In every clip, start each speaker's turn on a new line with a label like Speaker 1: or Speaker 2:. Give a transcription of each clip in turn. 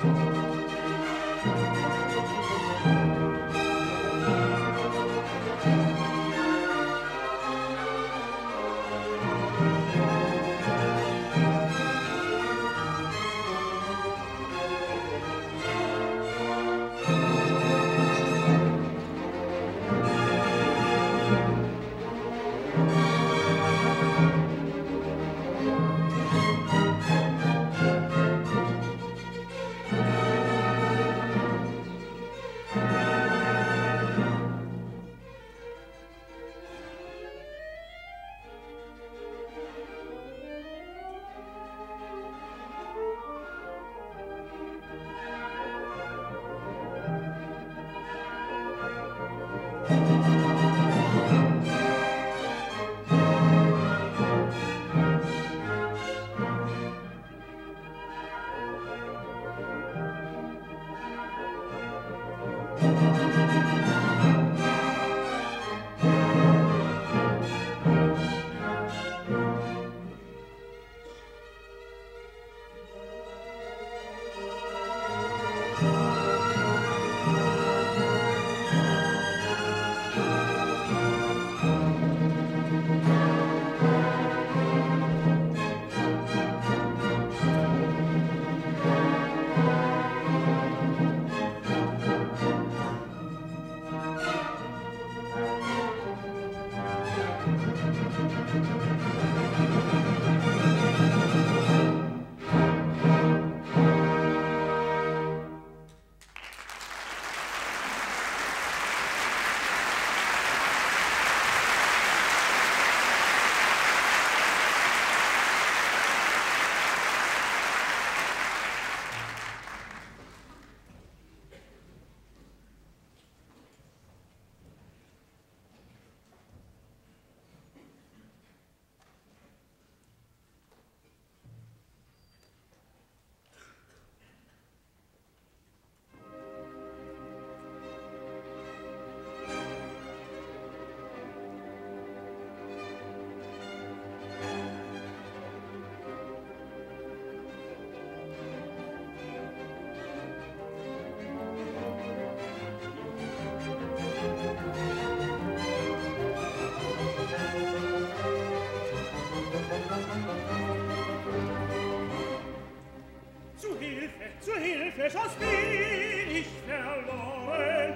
Speaker 1: Hilfe, sonst bin ich verloren.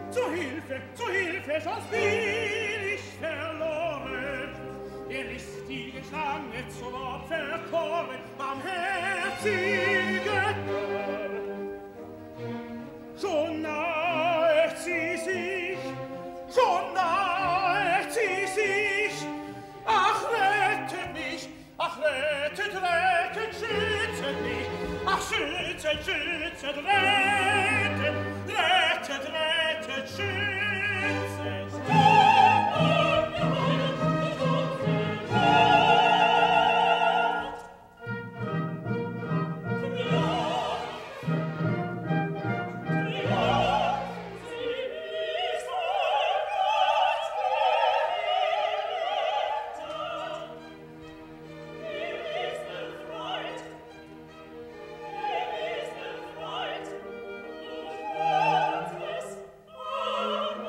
Speaker 1: Zu Hilfe, sonst bin ich verloren. Der listige Schlange zum Opfer kommen, barmherzige Gott. Schon nahet sie sich, schon nahet sie sich. Ach, rettet mich, ach, rettet, rettet, schüttet mich. Ach, schüttet, schüttet, rettet, rettet, rettet, schüttet.
Speaker 2: Oh,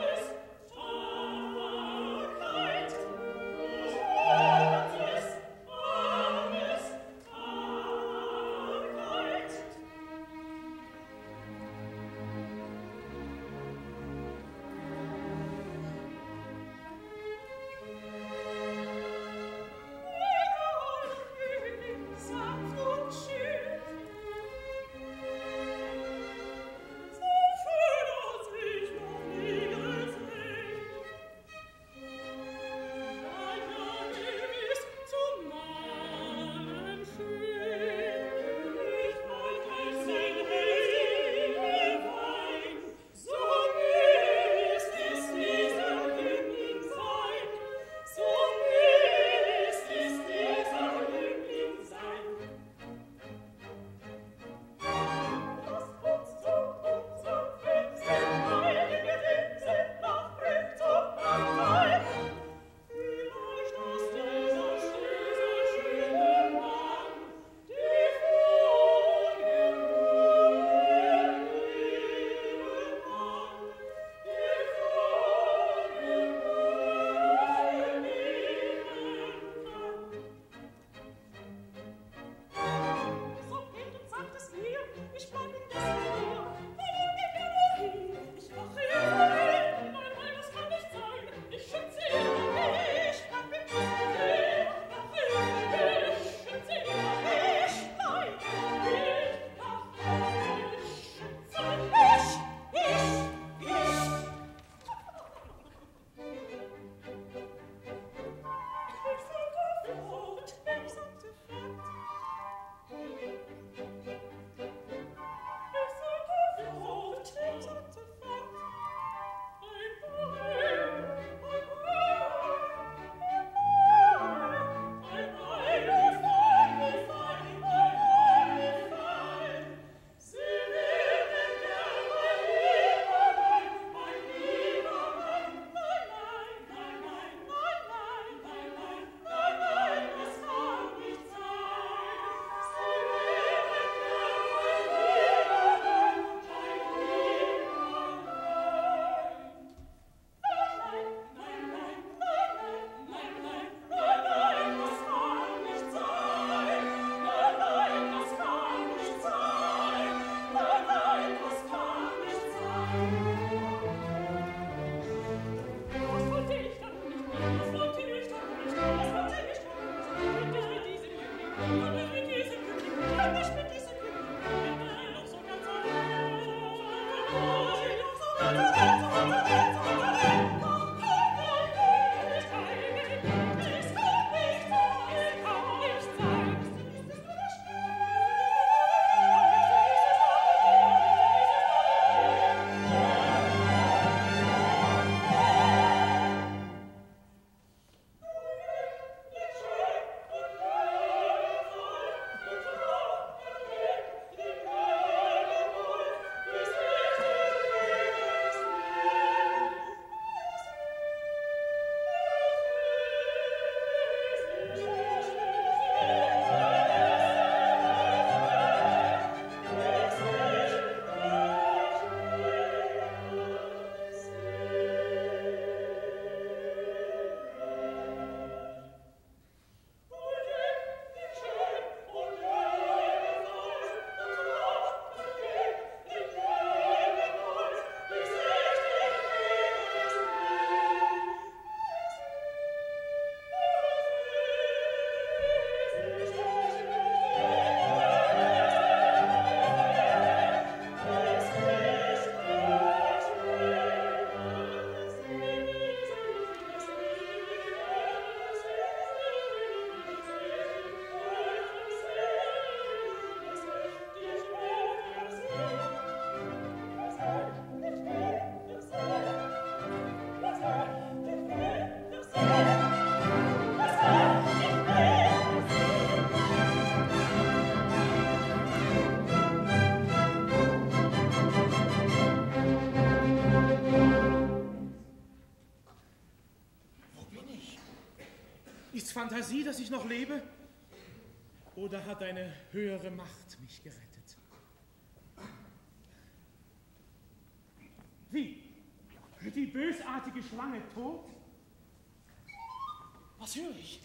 Speaker 1: Fantasie, dass ich noch lebe? Oder hat eine höhere Macht mich gerettet? Wie? Die bösartige Schlange tot? Was höre ich?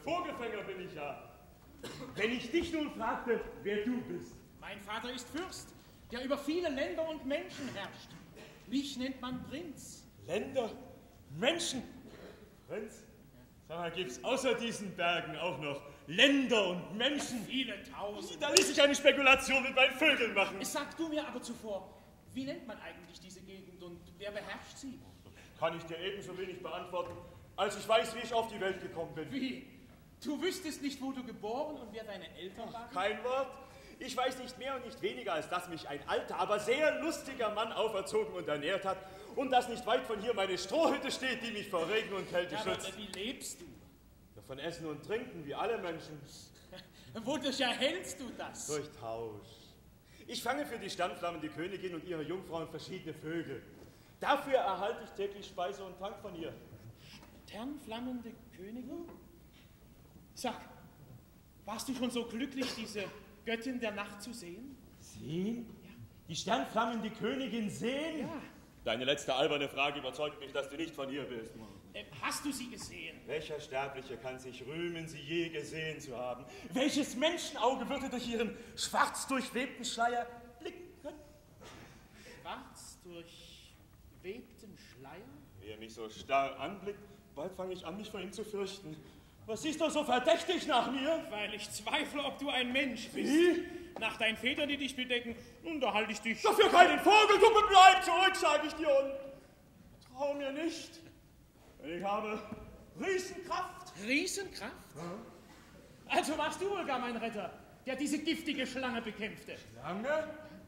Speaker 2: Vogelfänger bin ich ja. Wenn ich dich nun fragte, wer du bist.
Speaker 1: Mein Vater ist Fürst, der über viele Länder und Menschen herrscht. Mich nennt man Prinz.
Speaker 2: Länder, Menschen. Prinz? Sag mal, gibt's außer diesen Bergen auch noch Länder und Menschen?
Speaker 1: Ja, viele Tausend.
Speaker 2: Da ließ sich eine Spekulation mit meinen Vögeln machen.
Speaker 1: Sag du mir aber zuvor, wie nennt man eigentlich diese Gegend und wer beherrscht sie?
Speaker 2: Kann ich dir ebenso wenig beantworten, als ich weiß, wie ich auf die Welt gekommen bin.
Speaker 1: Wie? Du wüsstest nicht, wo du geboren und wer deine Eltern waren?
Speaker 2: Kein Wort. Ich weiß nicht mehr und nicht weniger, als dass mich ein alter, aber sehr lustiger Mann auferzogen und ernährt hat und dass nicht weit von hier meine Strohhütte steht, die mich vor Regen und Kälte schützt.
Speaker 1: Aber wie lebst du?
Speaker 2: Davon Essen und Trinken, wie alle Menschen.
Speaker 1: Wodurch erhältst du das?
Speaker 2: Durch Tausch. Ich fange für die Sternflammen die Königin und ihre Jungfrauen verschiedene Vögel. Dafür erhalte ich täglich Speise und Trank von ihr.
Speaker 1: Sternflammende Königin? Sag, warst du schon so glücklich, diese Göttin der Nacht zu sehen?
Speaker 2: Sehen? Ja. Die Sternflammen, die Königin sehen?
Speaker 1: Ja.
Speaker 2: Deine letzte alberne Frage überzeugt mich, dass du nicht von ihr bist.
Speaker 1: Hast du sie gesehen?
Speaker 2: Welcher Sterbliche kann sich rühmen, sie je gesehen zu haben? Welches Menschenauge würde durch ihren schwarz durchwebten Schleier blicken können?
Speaker 1: Schwarz durchwebten Schleier?
Speaker 2: Wie er mich so starr anblickt, bald fange ich an, mich vor ihm zu fürchten. Was siehst du so verdächtig nach mir?
Speaker 1: Weil ich zweifle, ob du ein Mensch bist.
Speaker 2: Wie?
Speaker 1: Nach deinen Federn, die dich bedecken, nun, da halte ich dich...
Speaker 2: Dafür keinen Vogel, du bleib zurück, sage ich dir, und trau mir nicht. Ich habe Riesenkraft.
Speaker 1: Riesenkraft? Also warst du wohl gar mein Retter, der diese giftige Schlange bekämpfte.
Speaker 2: Schlange?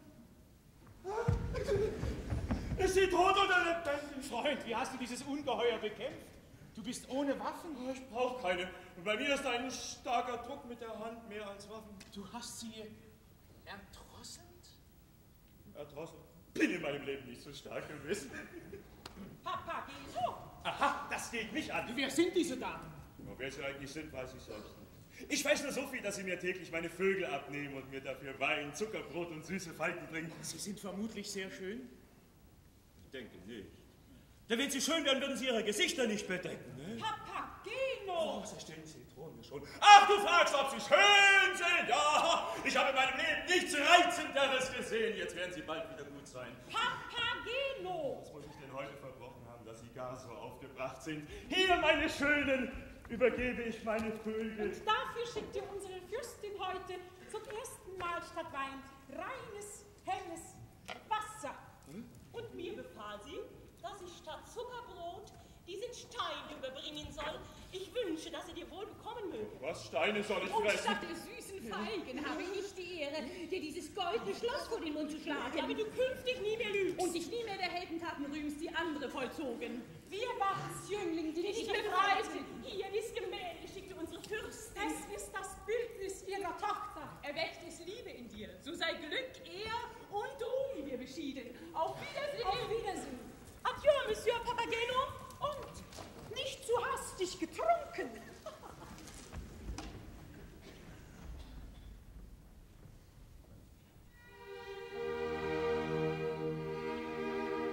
Speaker 2: Ist sie tot oder lebendig?
Speaker 1: Freund, wie hast du dieses Ungeheuer bekämpft? Du bist ohne Waffen.
Speaker 2: Ich brauche keine. Und bei mir ist ein starker Druck mit der Hand mehr als Waffen.
Speaker 1: Du hast sie erdrosselt?
Speaker 2: Erdrosselt? Bin in meinem Leben nicht so stark gewesen.
Speaker 3: Papageno!
Speaker 2: Aha, das geht mich an.
Speaker 1: Wer sind diese Damen?
Speaker 2: Aber wer sie eigentlich sind, weiß ich selbst nicht. Ich weiß nur so viel, dass sie mir täglich meine Vögel abnehmen und mir dafür Wein, Zuckerbrot und süße Falten bringen.
Speaker 1: Sie sind vermutlich sehr schön.
Speaker 2: Ich denke nicht. Denn wenn sie schön wären, würden sie ihre Gesichter nicht bedecken. Ne?
Speaker 3: Papageno!
Speaker 2: Oh, sie stellen Zitronen schon. Ach, du fragst, ob sie schön sind. Ja, ich habe in meinem Leben nichts Reizenderes gesehen. Jetzt werden sie bald wieder gut sein.
Speaker 3: Papageno!
Speaker 2: Was muss ich denn heute verbrochen haben, dass sie gar so aufgebracht sind? Hier, meine Schönen, übergebe ich meine Vögel.
Speaker 3: Und dafür schickt dir unsere Fürstin heute zum ersten Mal statt Wein reines, helles Wasser. Und mir befahl sie, dass ich statt Zuckerbrot diesen Stein überbringen soll. Ich wünsche, dass er dir wohl bekommen möge.
Speaker 2: Was Steine soll ich
Speaker 4: Und
Speaker 2: fressen?
Speaker 4: statt der süßen Feigen habe ich die Ehre, dir dieses goldene Schloss vor den Mund zu schlagen.
Speaker 3: Damit du künftig nie mehr lügst.
Speaker 4: Und dich nie mehr der Heldentaten rühmst, die andere vollzogen.
Speaker 3: Wir waren's, Jüngling, die dich befreiten. Hier, dies Gemälde schickte unsere Fürstin. Es ist das Bildnis ihrer Tochter.
Speaker 4: Erweckt es Liebe in dir, so sei Glück, Ehr und Ruhm dir beschieden. Auf Wiedersehen.
Speaker 3: Auf Wiedersehen. Adieu, Monsieur Papageno. Und nicht zu hastig getrunken.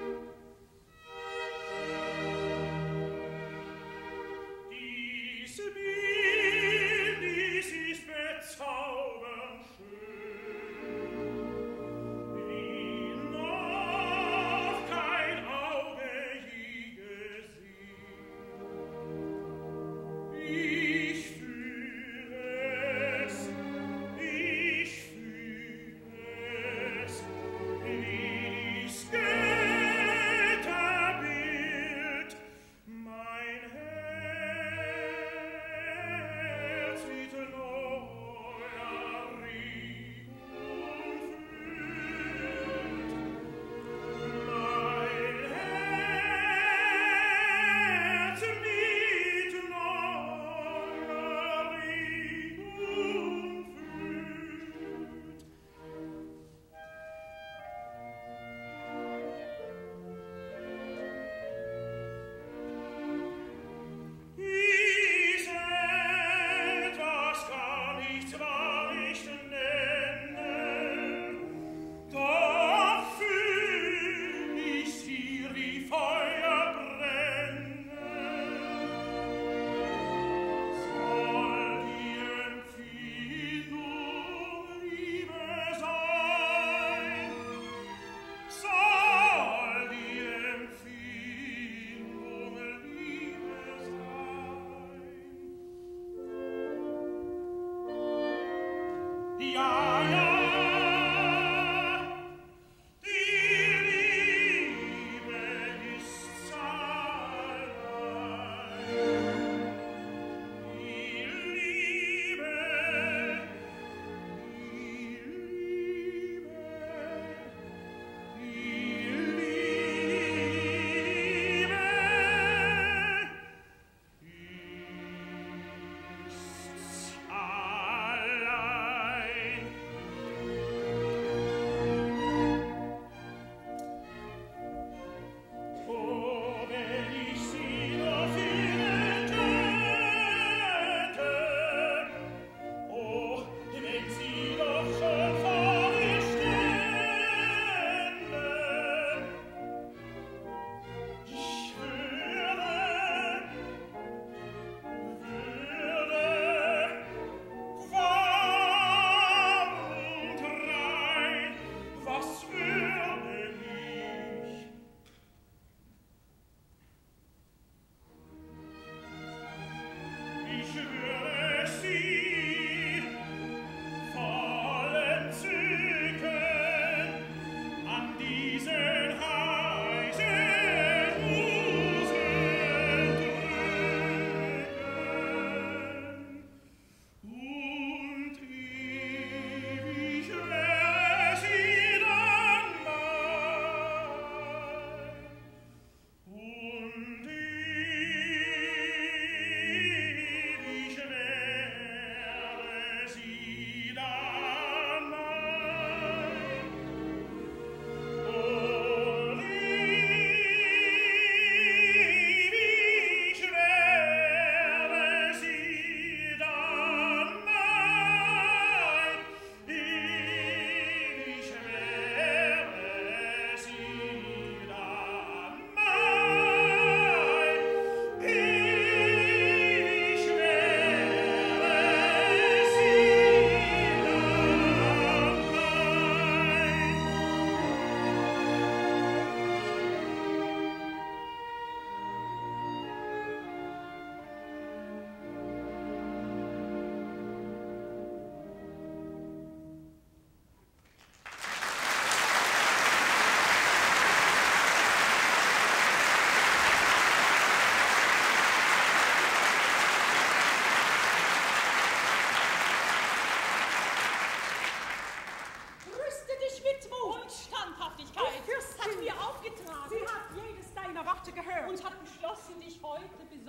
Speaker 1: Diese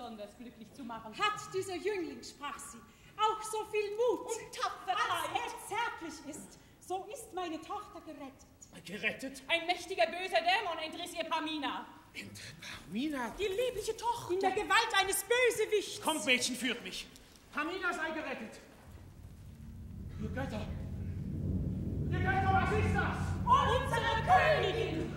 Speaker 4: besonders glücklich zu machen.
Speaker 3: Hat dieser Jüngling, sprach sie, auch so viel Mut
Speaker 4: Und Tapferkeit.
Speaker 3: als er zärtlich ist, so ist meine Tochter gerettet.
Speaker 1: Gerettet?
Speaker 4: Ein mächtiger, böser Dämon entriss ihr Pamina.
Speaker 1: Pamina,
Speaker 3: Die liebliche Tochter in der Gewalt eines Bösewichts.
Speaker 1: kommt, Mädchen, führt mich. Pamina sei gerettet. Ihr Götter! Ihr Götter, was ist das?
Speaker 3: Unsere Königin!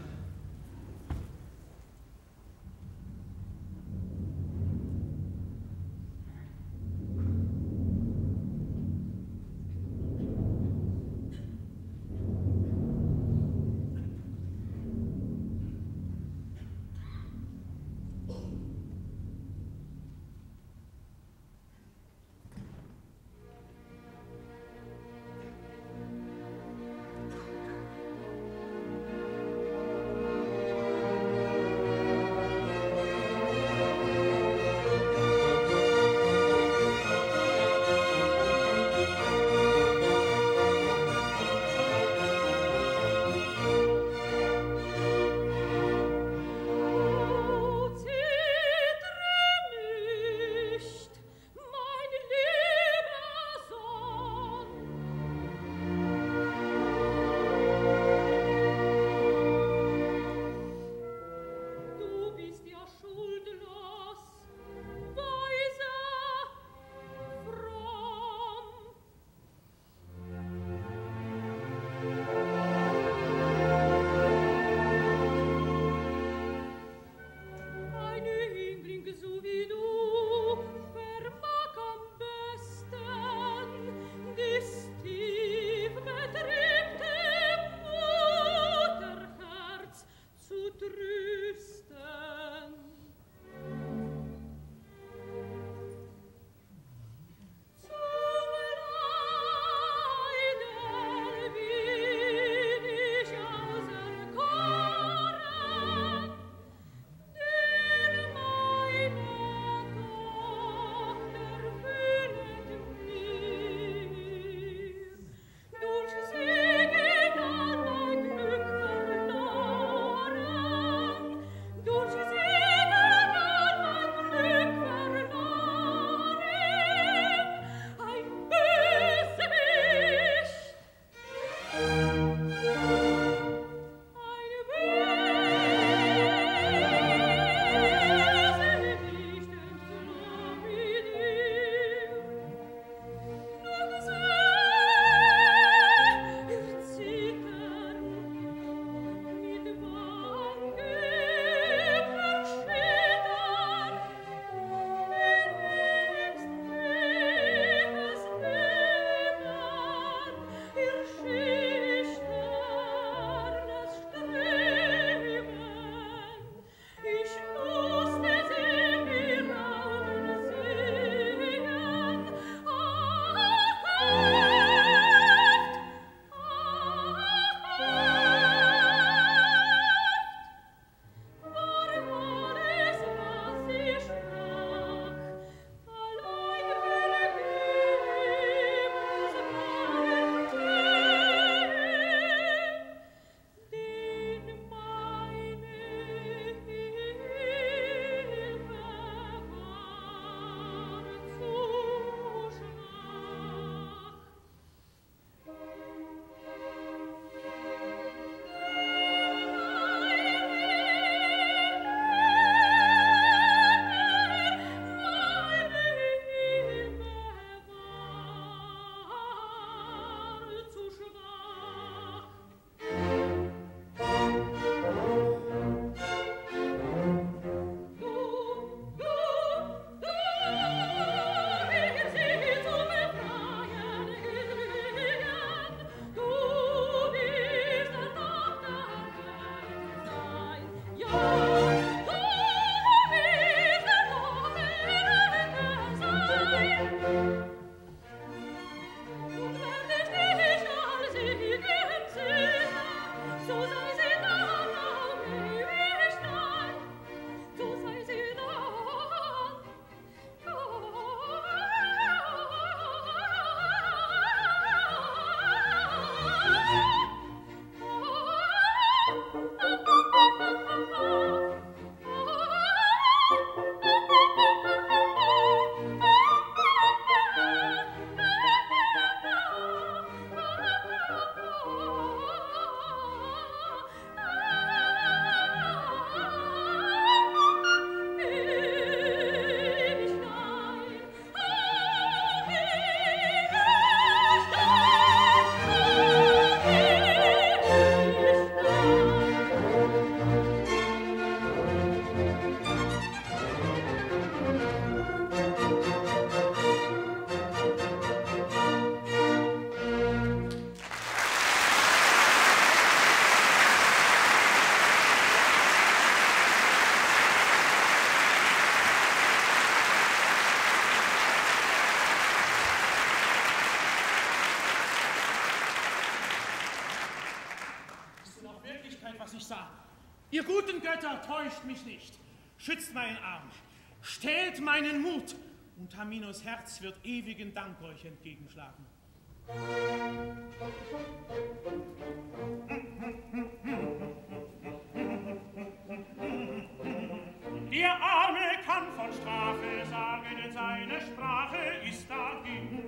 Speaker 1: ich sah. Ihr guten Götter, täuscht mich nicht. Schützt meinen Arm, stählt meinen Mut, und Taminos Herz wird ewigen Dank euch entgegenschlagen. Der Arme kann von Strafe sagen, denn seine Sprache ist dahin.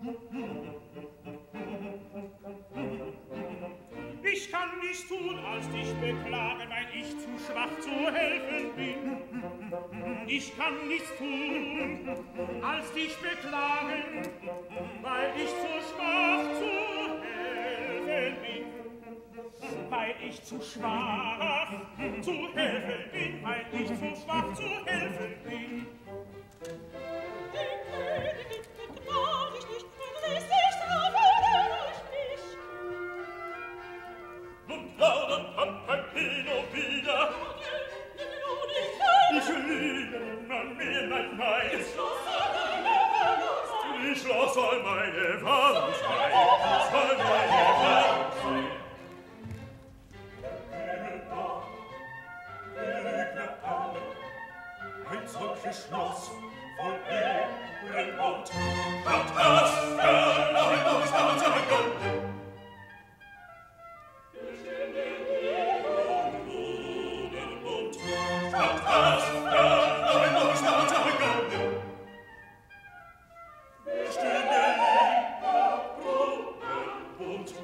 Speaker 1: Ich kann nichts tun, als dich beklagen, weil ich zu schwach zu helfen bin. Ich kann nichts tun, als dich beklagen, weil ich zu schwach zu helfen bin. Weil ich zu schwach zu helfen bin, weil ich zu schwach zu helfen bin.
Speaker 3: Den König mag ich nicht, ließ sich strafen durch mich.
Speaker 2: Nun plaudern Pampino wieder. Ich liebe niemand mehr, nein. Ich schloss soll meine Wahrheit sein. Soll meine Wahrheit sein. Ein solches Schloss voll Ehrenbund. Statt das Verleih und statt sagen. Statt das Verleih und statt sagen. Stille Liebe, Brunnenbund.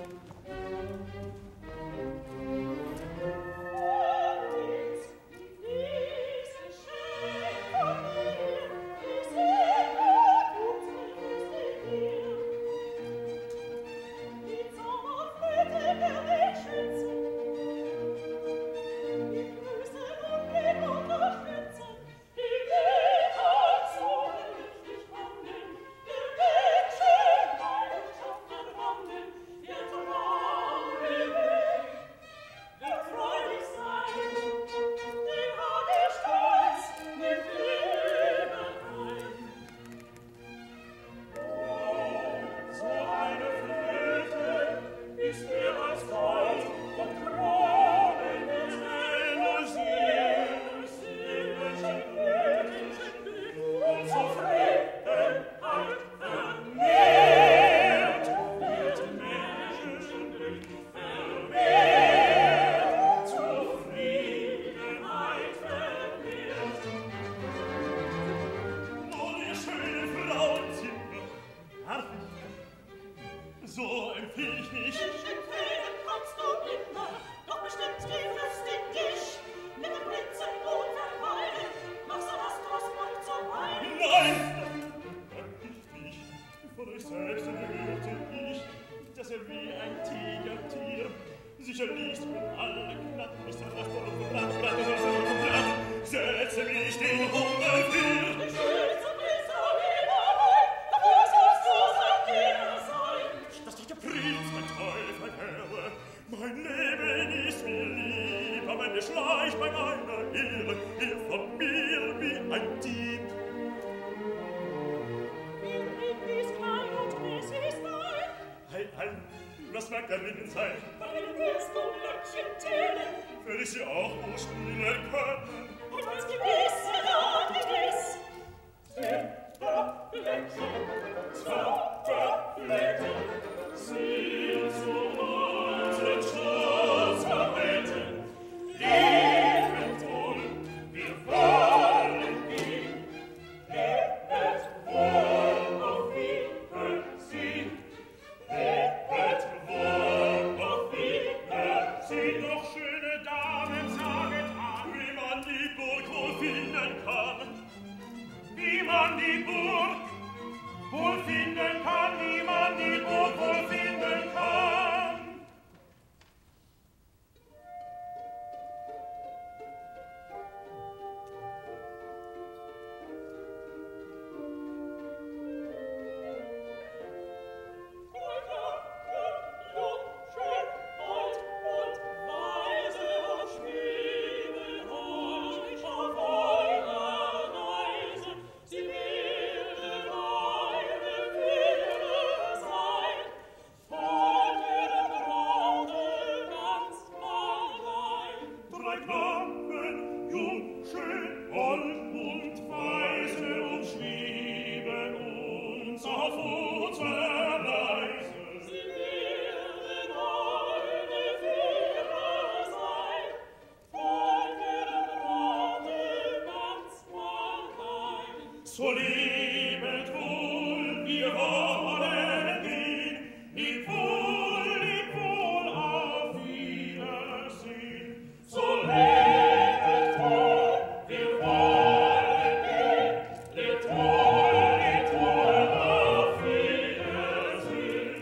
Speaker 1: So lebet wohl, wir wollen gehen, leb wohl, auf Wiedersehen. So lebet wohl, wir wollen gehen, leb wohl, auf Wiedersehen.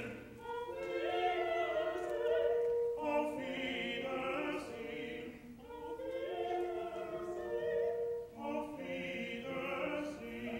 Speaker 1: Auf Wiedersehen. Auf Wiedersehen.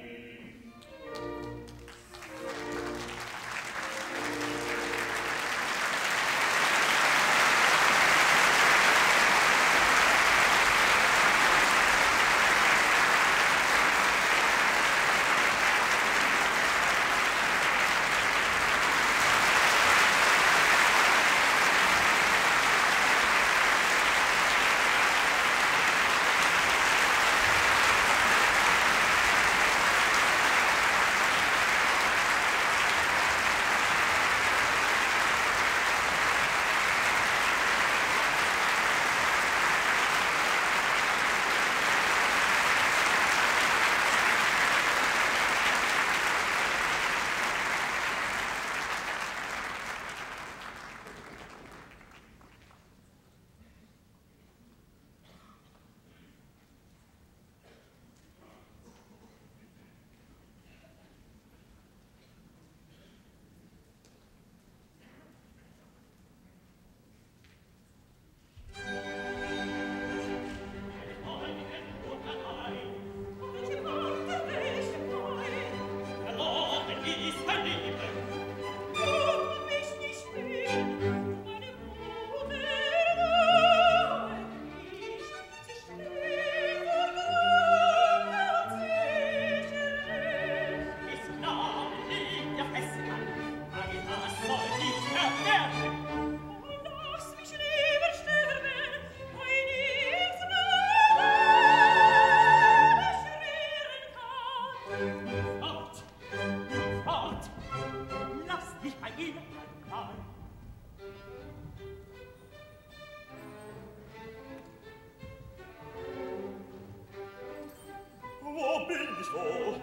Speaker 1: Wo bin ich wohl?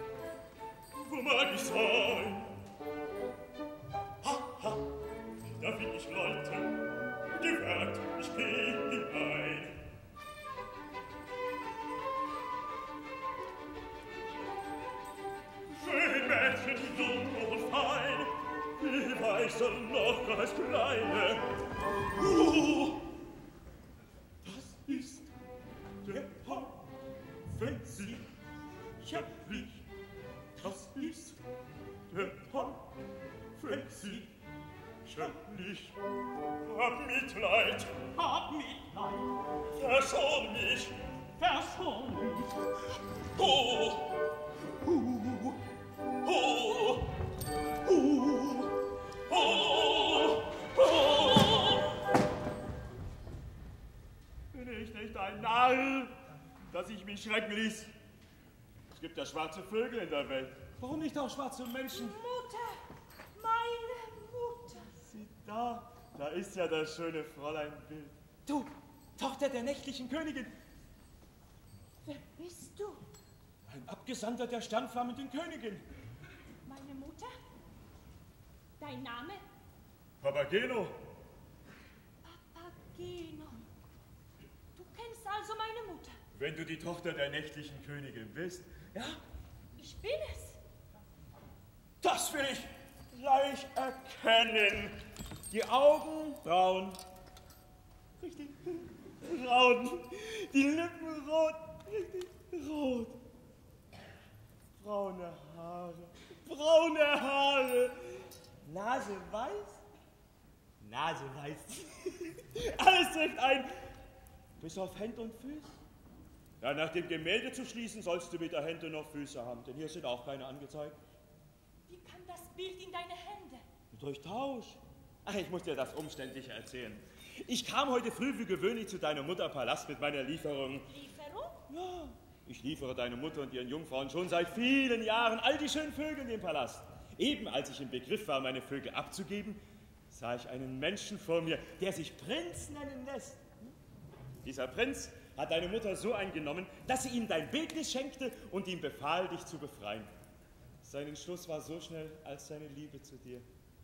Speaker 1: Wo mag ich sein? Ha, ha, da find ich Leute, gewährt, ich geh hinein. Schön Mädchen, jung und fein, wie weißer noch als kleine. Das ist der Hund. Wenn sie schöpflich, das ist der Tag, wenn sie schöpflich. Hab Mitleid, verschon mich, oh, oh, oh, oh, oh. Bin ich nicht ein Narr, dass ich mich schrecken ließ? Es gibt ja schwarze Vögel in der Welt. Warum nicht auch schwarze Menschen?
Speaker 3: Mutter, meine Mutter.
Speaker 1: Sieh da, da ist ja das schöne Fräuleinbild. Du, Tochter der nächtlichen Königin.
Speaker 3: Wer bist du?
Speaker 1: Ein Abgesandter der sternflammenden Königin.
Speaker 3: Meine Mutter? Dein Name?
Speaker 1: Papageno.
Speaker 3: Papageno. Du kennst also meine Mutter?
Speaker 1: Wenn du die Tochter der nächtlichen Königin bist, ja?
Speaker 3: Ich bin es.
Speaker 1: Das will ich gleich erkennen. Die Augen braun. Richtig, braun. Die Lippen rot. Richtig, rot. Braune Haare. Braune Haare. Nase weiß. Nase weiß. Alles trifft ein. Bis auf Hände und Füße. Ja, nach dem Gemälde zu schließen, sollst du weder Hände noch Füße haben, denn hier sind auch keine angezeigt.
Speaker 3: Wie kann das Bild in deine Hände?
Speaker 1: Durch Tausch. Ach, ich muss dir das umständlich erzählen. Ich kam heute früh wie gewöhnlich zu deiner Mutter Palast mit meiner Lieferung.
Speaker 3: Lieferung?
Speaker 1: Ja, ich liefere deine Mutter und ihren Jungfrauen schon seit vielen Jahren all die schönen Vögel in den Palast. Eben als ich im Begriff war, meine Vögel abzugeben, sah ich einen Menschen vor mir, der sich Prinz nennen lässt. Dieser Prinz
Speaker 2: hat deine Mutter so eingenommen, dass sie ihm dein Bildnis schenkte und ihm befahl, dich zu befreien. Sein Entschluss war so schnell als seine Liebe zu dir.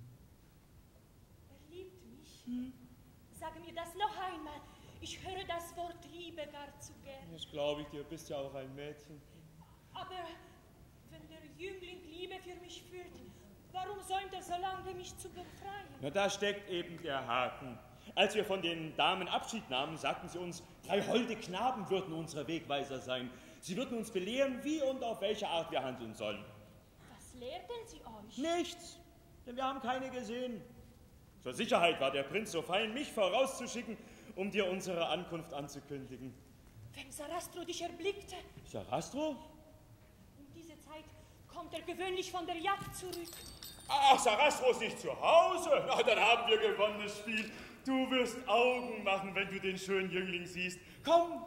Speaker 3: Er liebt mich. Sage mir das noch einmal. Ich höre das Wort Liebe gar zu gern.
Speaker 2: Das glaube ich dir, bist ja auch ein Mädchen.
Speaker 3: Aber wenn der Jüngling Liebe für mich fühlt, warum säumt er so lange, mich zu befreien?
Speaker 2: Na, da steckt eben der Haken. Als wir von den Damen Abschied nahmen, sagten sie uns, 3 holde Knaben würden unsere Wegweiser sein. Sie würden uns belehren, wie und auf welche Art wir handeln sollen.
Speaker 3: Was lehrten sie euch?
Speaker 2: Nichts, denn wir haben keine gesehen. Zur Sicherheit war der Prinz so fein, mich vorauszuschicken, um dir unsere Ankunft anzukündigen.
Speaker 3: Wenn Sarastro dich erblickte,
Speaker 2: Sarastro?
Speaker 3: um diese Zeit kommt er gewöhnlich von der Jagd zurück.
Speaker 2: Ach, Sarastro ist nicht zu Hause? Na, dann haben wir gewonnenes Spiel. Du wirst Augen machen, wenn du den schönen Jüngling siehst. Komm!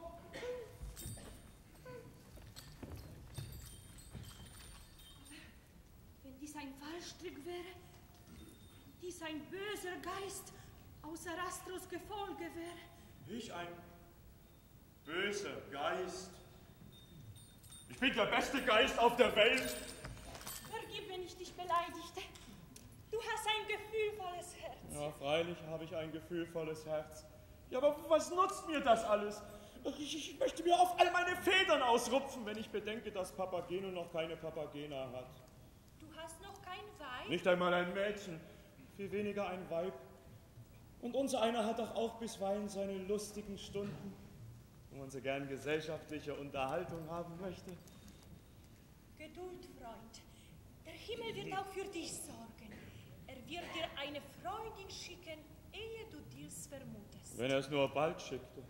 Speaker 3: Wenn dies ein Fallstrick wäre, wenn dies ein böser Geist aus Sarastros Gefolge wäre.
Speaker 2: Ich ein böser Geist? Ich bin der beste Geist auf der Welt.
Speaker 3: Vergib, wenn ich dich beleidigte. Du hast ein gefühlvolles Herz.
Speaker 2: Ja, freilich habe ich ein gefühlvolles Herz. Ja, aber was nutzt mir das alles? Ich möchte mir auf all meine Federn ausrupfen, wenn ich bedenke, dass Papageno noch keine Papagena hat.
Speaker 3: Du hast noch kein Weib?
Speaker 2: Nicht einmal ein Mädchen, viel weniger ein Weib. Und unser einer hat doch auch bisweilen seine lustigen Stunden, wo man so gern gesellschaftliche Unterhaltung haben möchte.
Speaker 3: Geduld, Freund. Der Himmel wird auch für dich sorgen. Er wird dir eine Freundin schicken, ehe du dir's vermutest.
Speaker 2: Wenn er es nur bald schickte.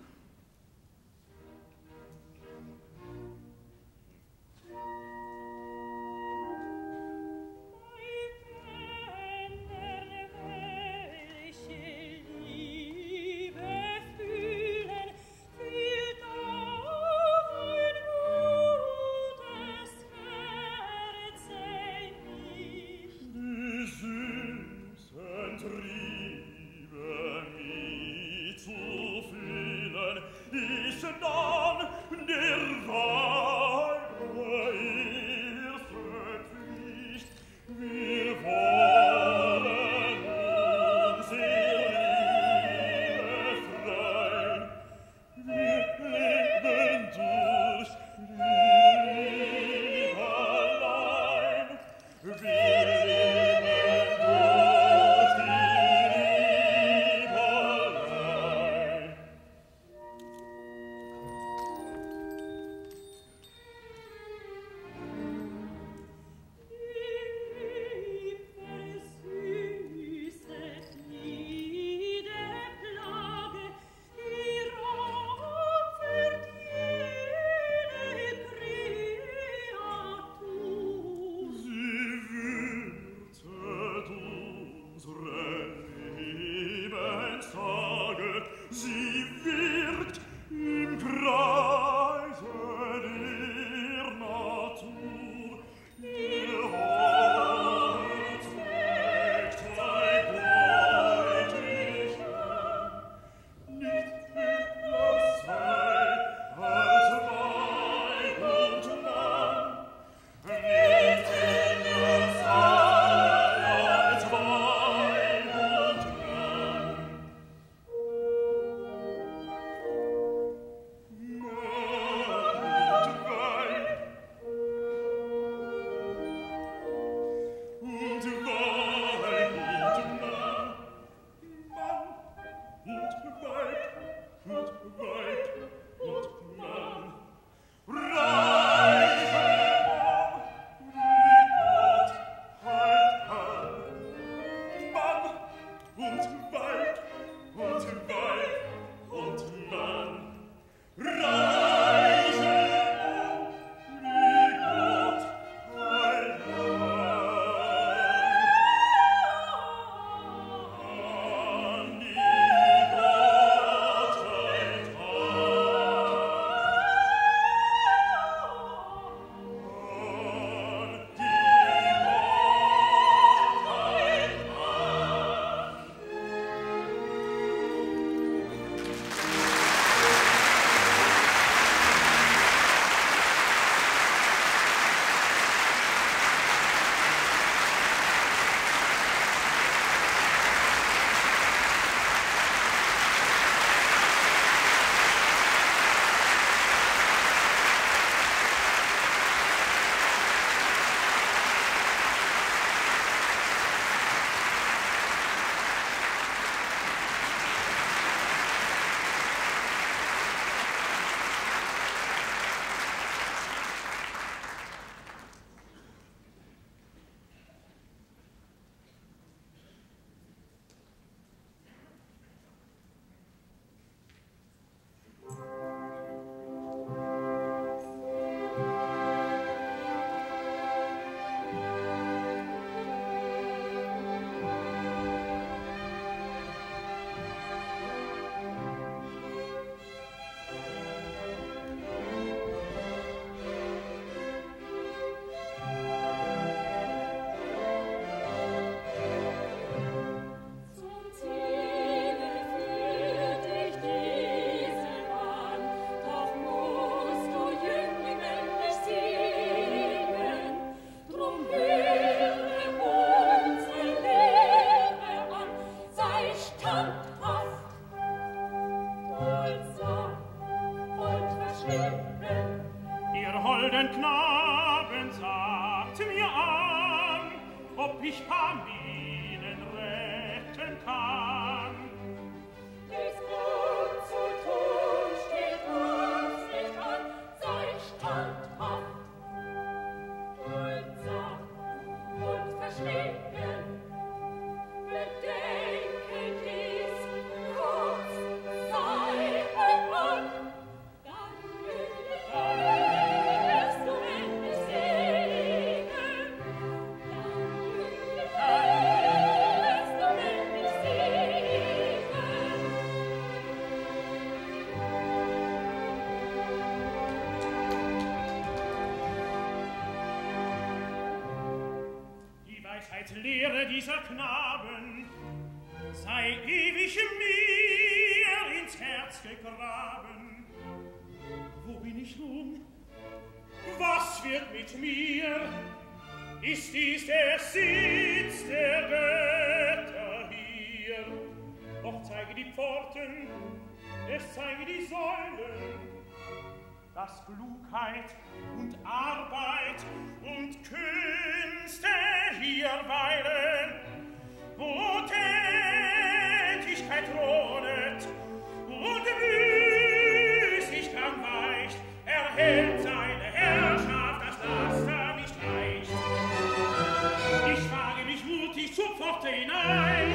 Speaker 1: Zeitlehre dieser Knaben sei ewig mir ins Herz gegraben. Wo bin ich nun? Was wird mit mir? Ist dies der Sitz der Götter hier? Doch zeige die Pforten, es zeige die Säulen, dass Klugheit und Arbeit und Künste hier weilen, wo Tätigkeit thronet und Müßiggang weicht, erhält seine Herrschaft das Laster nicht leicht. Ich wage mich mutig zur Pforte hinein.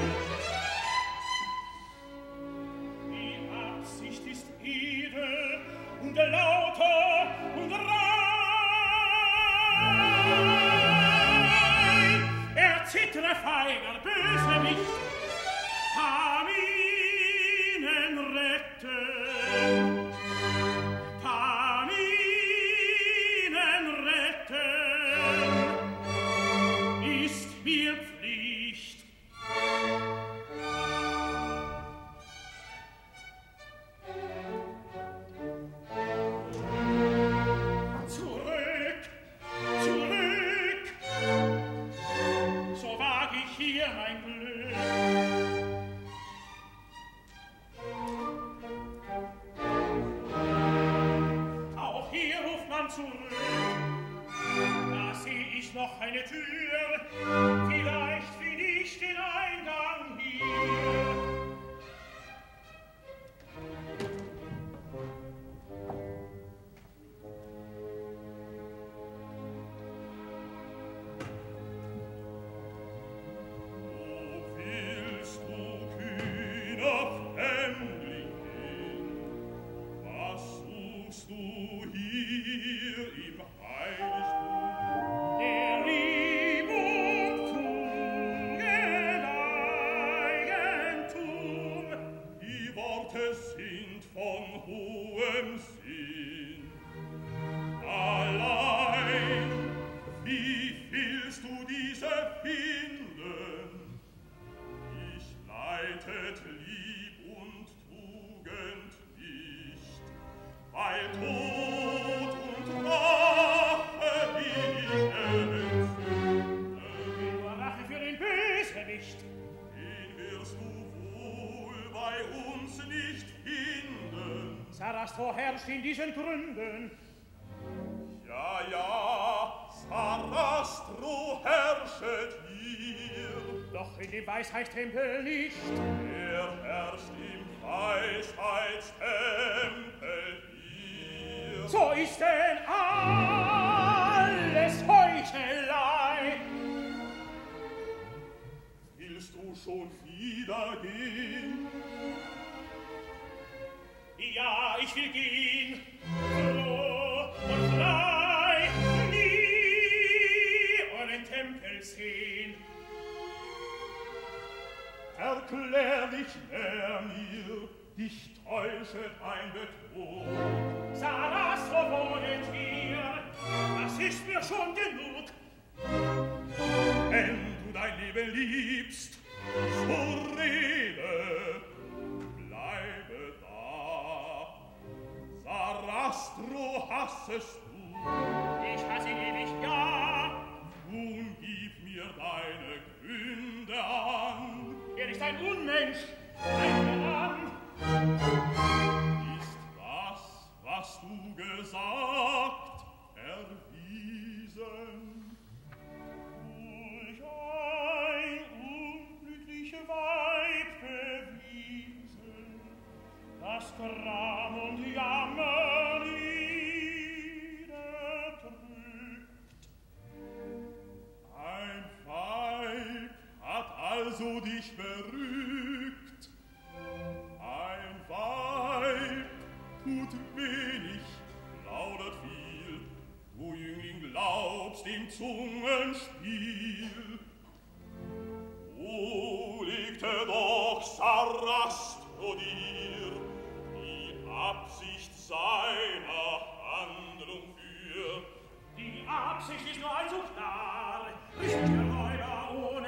Speaker 1: Die Absicht ist edel und lauter und rein. Erzittere feiger Bösewicht, Paminen retten, Paminen retten, ist mir Pflicht. Zurück, zurück, so wag ich hier mein Glück. Auch hier ruft man zurück, da seh ich noch eine Tür, vielleicht find ich den Eingang hier.
Speaker 5: Willst du, kühner Fremdling, was suchst du hier im Heiligtum?
Speaker 1: Der Lieb und Tugend Eigentum,
Speaker 5: Die Worte sind von hohem Sinn. Allein, wie willst du diese finden? Ich leitet Lieb und Tugend nicht, weil Tod und Rache bin ich entzündet.
Speaker 1: nur Rache für den Bösewicht.
Speaker 5: Den wirst du wohl bei uns nicht finden.
Speaker 1: Sarastro herrscht in diesen Gründen.
Speaker 5: Ja, ja, Sarastro herrschet hier.
Speaker 1: Doch in dem Weisheitstempel nicht.
Speaker 5: Er herrscht im Weisheitstempel hier.
Speaker 1: So ist denn alles Heuchelei.
Speaker 5: Willst du schon wieder gehen?
Speaker 1: Ja, ich will gehen, froh und frei, nie euren Tempel sehen.
Speaker 5: Erklär dich näher mir, dich täuschet ein Betrug.
Speaker 1: Sarastro wohnet hier, das ist mir schon genug.
Speaker 5: Wenn du dein Leben liebst, so rede, bleibe da. Sarastro hassest du,
Speaker 1: Ich hasse ihn ewig, ja.
Speaker 5: nun gib mir deine Gründe an.
Speaker 1: Er ist ein Unmensch, ein Tyrann.
Speaker 5: Ist das, was du gesagt, erwiesen?
Speaker 1: Durch ein unglückliche Weib bewiesen, das Gram und Jammer niederdrückt.
Speaker 5: Ein Weib hat also dich berügt. Ein Weib tut wenig, plaudert viel. Du Jüngling glaubst im Zungenspiel. Wo legte doch Sarastro dir die Absicht seiner Handlung für?
Speaker 1: Die Absicht ist nur allzu klar, ist der Räuber ohne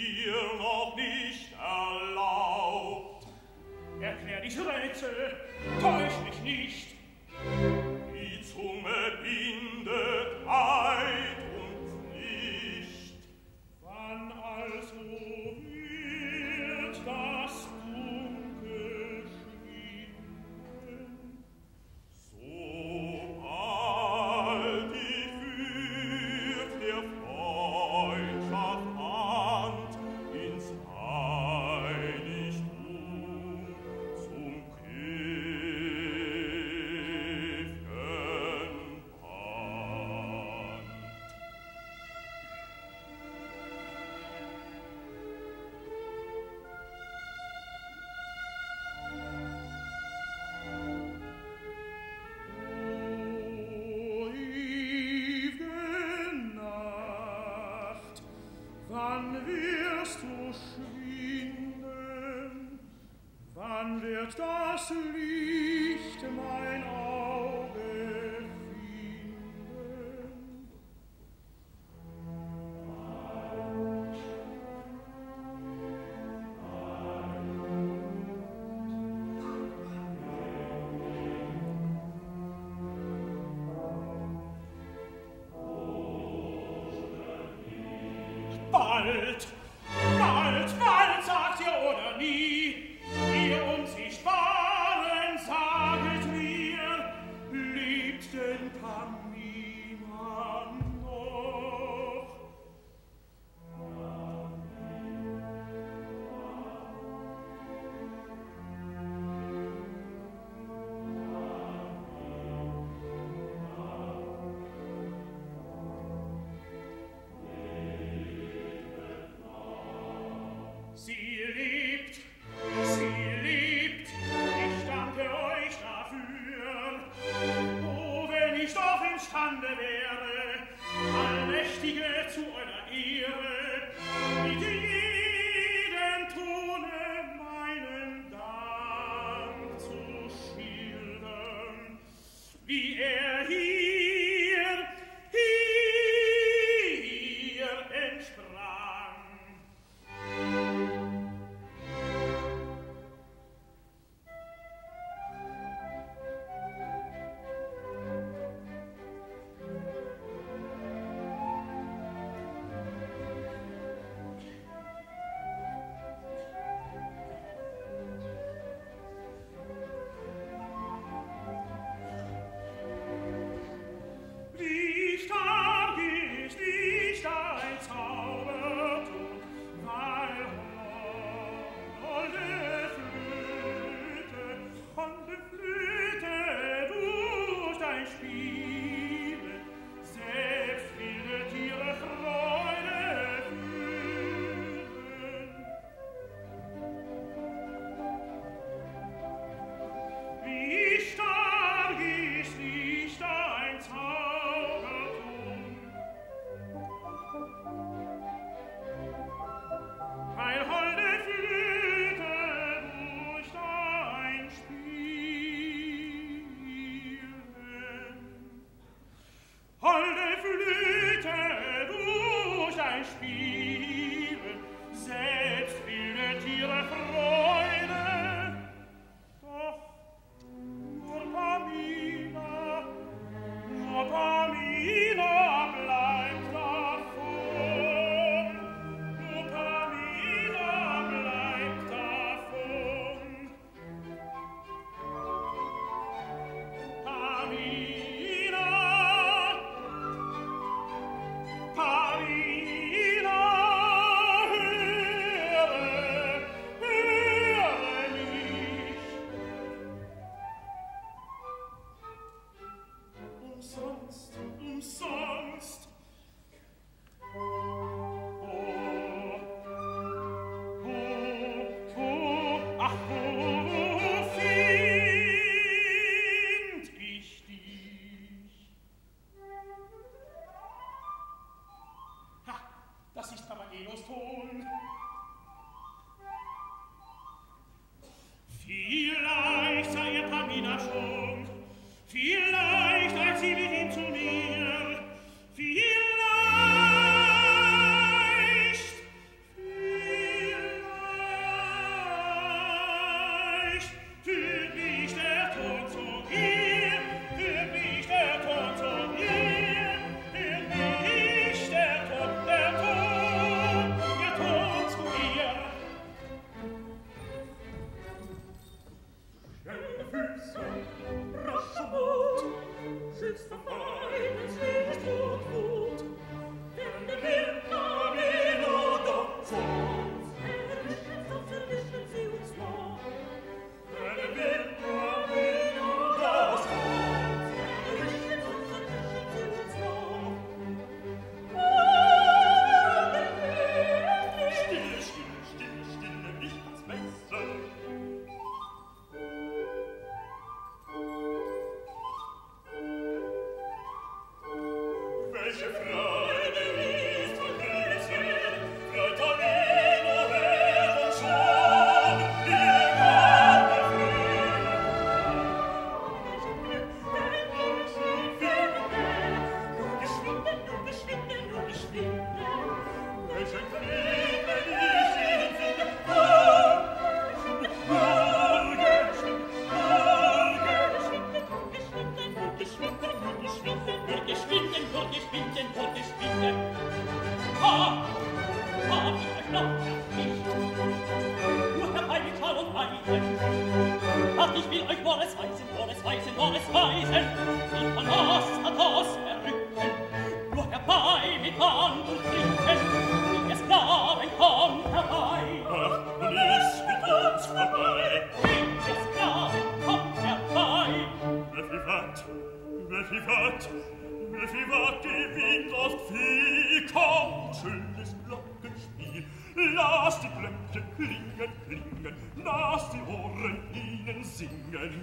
Speaker 5: dir noch nicht erlaubt.
Speaker 1: Erklär dich Rätsel, täusch mich nicht.
Speaker 5: Die Zunge bindet Eid und Pflicht.
Speaker 1: Wann also wird das Dunkel schwinden?
Speaker 5: Sobald ich führt der Freundschaft Hand ins Heiligtum zum Kirchenband.
Speaker 1: O ewige Nacht, wann wirst du schwinden? Wann wird das Licht mein Auge finden? Bald, bald, bald, sagt ihr oder nie, ihr Unsichtbaren saget mir,
Speaker 5: Land. Wie wagt die Wind oft viel, kommt schönes Glockenspiel. Lass die Glöckchen klingen, klingen, lass die Ohren ihnen singen.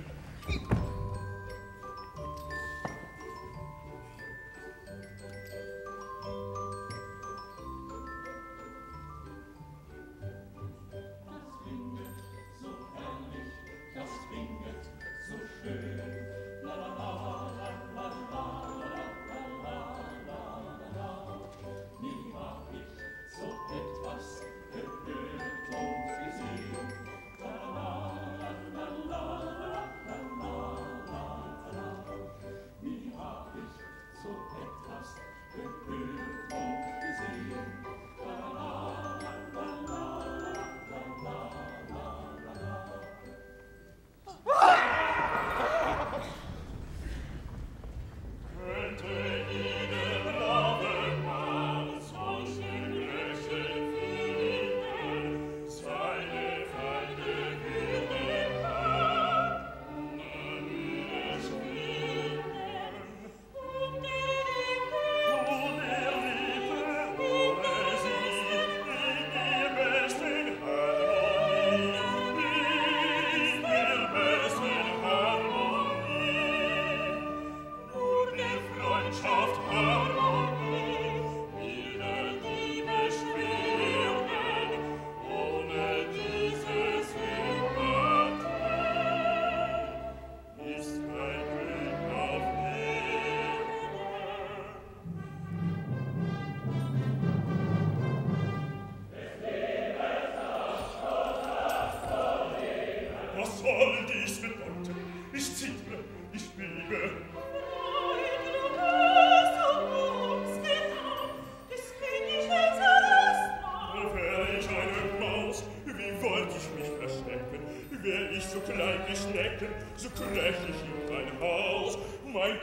Speaker 5: So krech ich in dein Haus, mein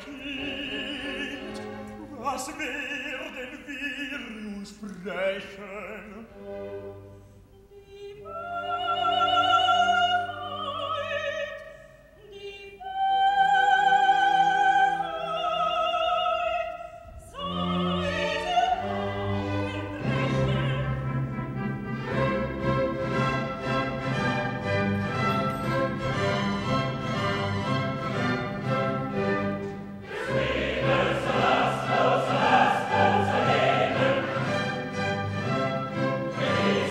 Speaker 5: Kind. Was werden wir nun sprechen?
Speaker 3: Die Wahrheit, die Wahrheit, sollte aufbrechen.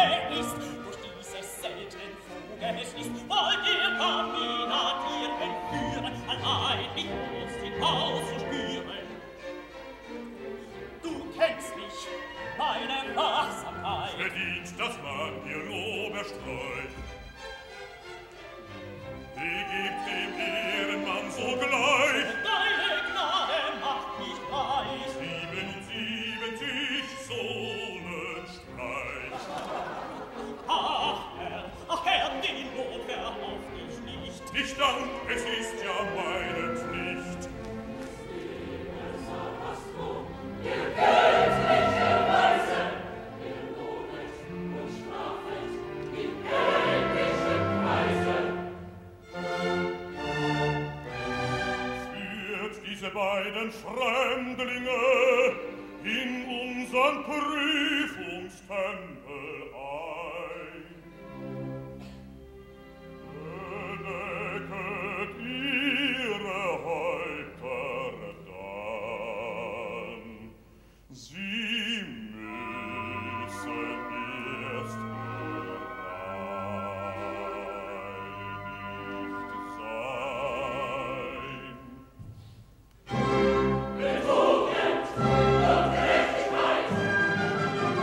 Speaker 6: Hölle ist, durch diese selten Fuge es ist, wollt ihr Kamina dir entführen, allein mich bloß hinauszuspüren. Du kennst mich, meine Wachsamkeit.
Speaker 5: Verdient, dass man dir Lob erstreut. Wie gibt dem Ehrenmann sogleich?
Speaker 6: Deine Gnade macht mich reich.
Speaker 5: 77 Sonnenstreich.
Speaker 6: Ach Herr, den Lob verhoff ich nicht.
Speaker 5: Nicht Dank, es ist ja meine Pflicht. Führt diese beiden Fremdlinge in unseren Prüfungstempel ein. Bedecket ihre Häupter dann. Sie müssen erst bereinigt sein.
Speaker 7: Betrug und Gerechtigkeit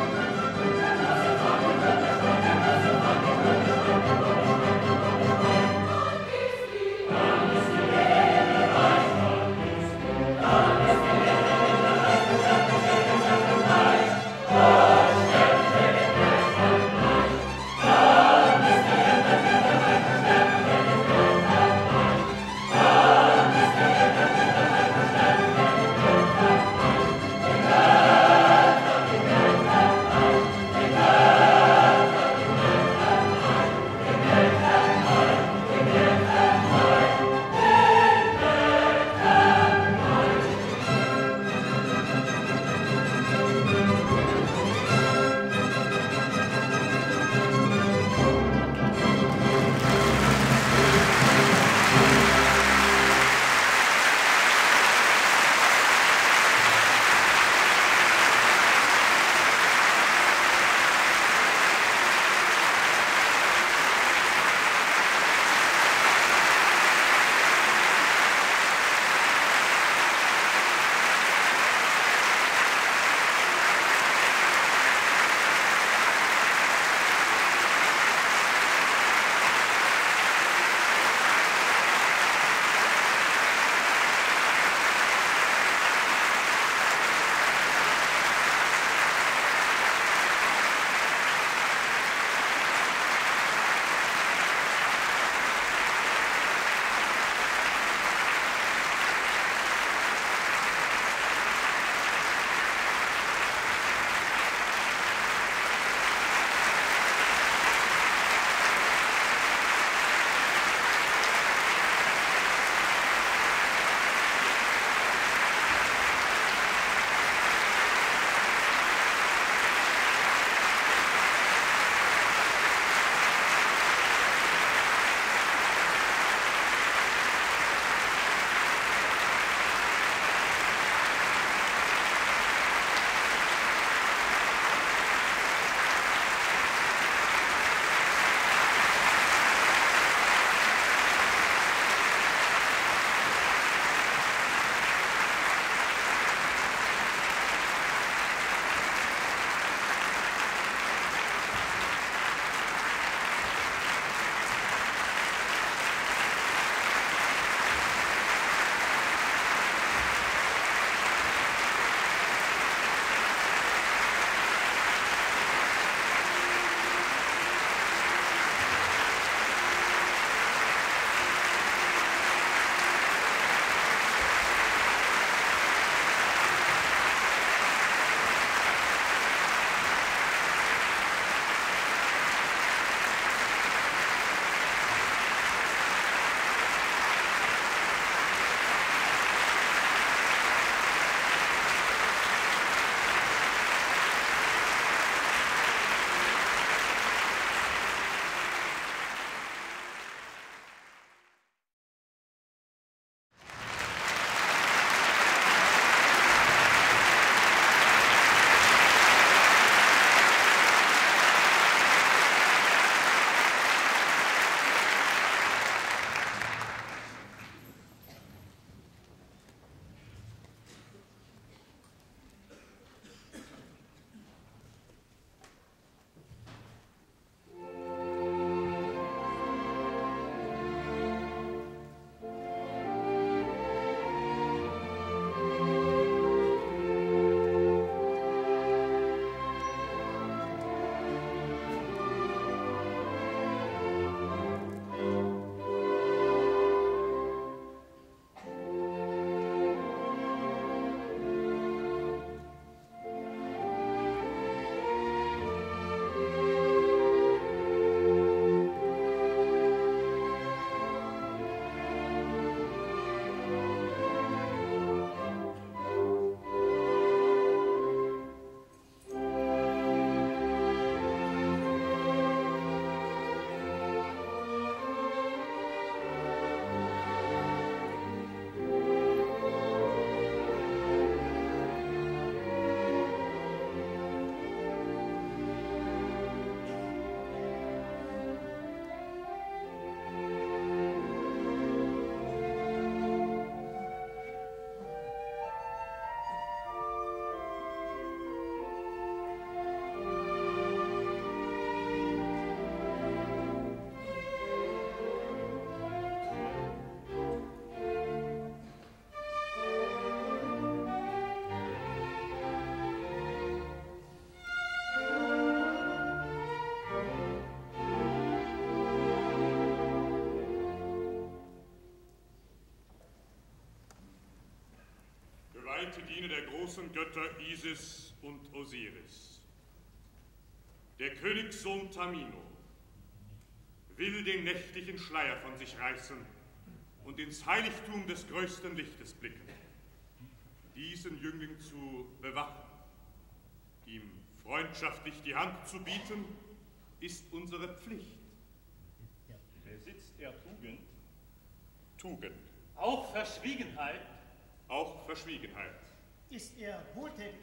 Speaker 7: Seite diene der großen Götter Isis und Osiris. Der Königssohn Tamino will den nächtlichen Schleier von sich reißen und ins Heiligtum des größten Lichtes blicken. Diesen Jüngling zu bewachen, ihm freundschaftlich die Hand zu bieten, ist unsere Pflicht.
Speaker 8: Besitzt er Tugend?
Speaker 7: Tugend.
Speaker 8: Auch Verschwiegenheit?
Speaker 7: Auch Verschwiegenheit.
Speaker 9: Ist er wohltätig?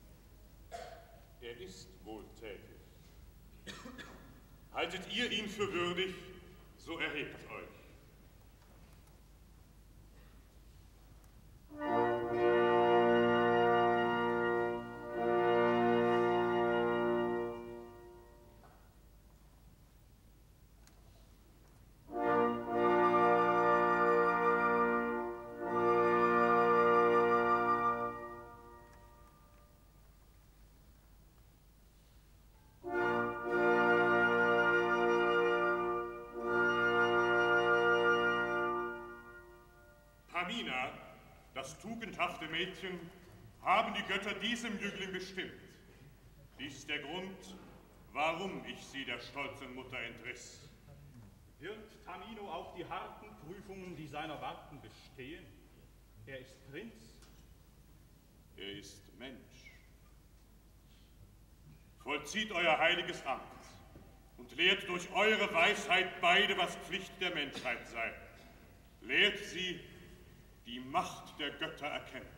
Speaker 7: Er ist wohltätig. Haltet ihr ihn für würdig, so erhebt euch. Pamina, das tugendhafte Mädchen, haben die Götter diesem Jüngling bestimmt. Dies ist der Grund, warum ich sie der stolzen Mutter entriss.
Speaker 8: Wird Tamino auch die harten Prüfungen, die seiner warten, bestehen? Er ist Prinz.
Speaker 7: Er ist Mensch. Vollzieht euer heiliges Amt und lehrt durch eure Weisheit beide, was Pflicht der Menschheit sei. Lehrt sie, die Macht der Götter erkennen.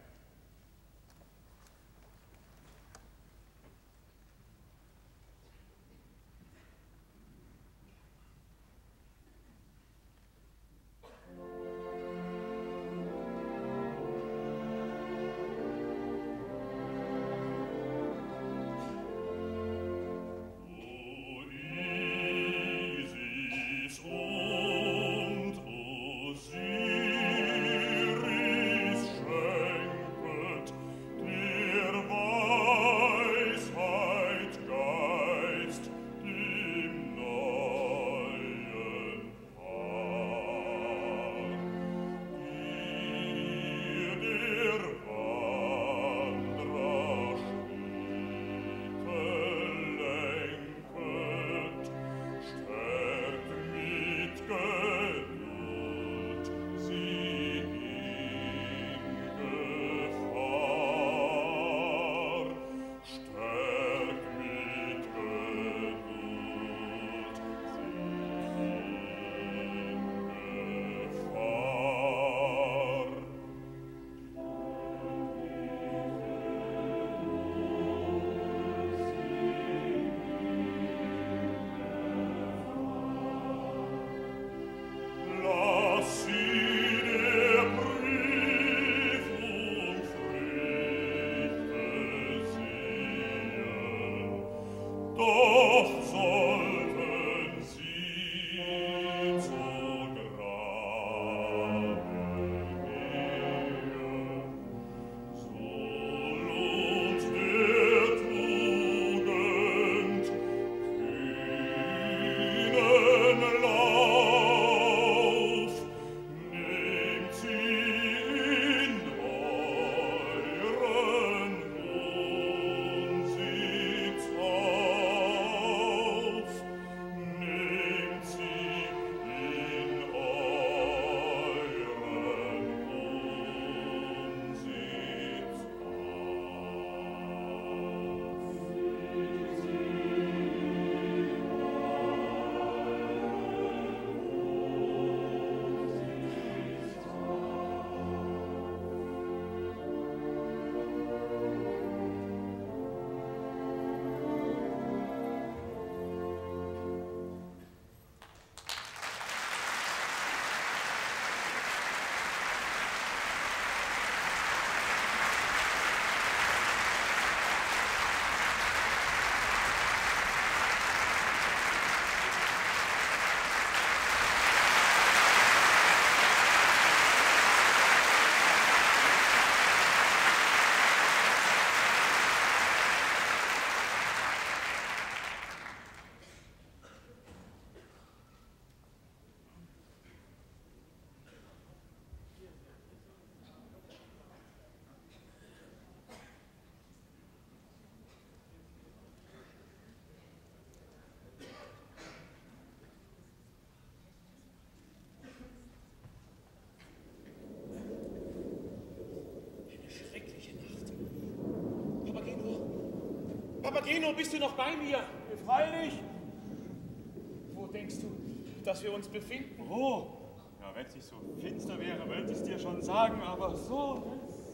Speaker 1: Papageno, bist du noch bei mir?
Speaker 2: Freilich.
Speaker 1: Wo denkst du, dass wir uns befinden?
Speaker 2: Oh, ja, wenn es nicht so finster wäre, wollte ich es dir schon sagen, aber so...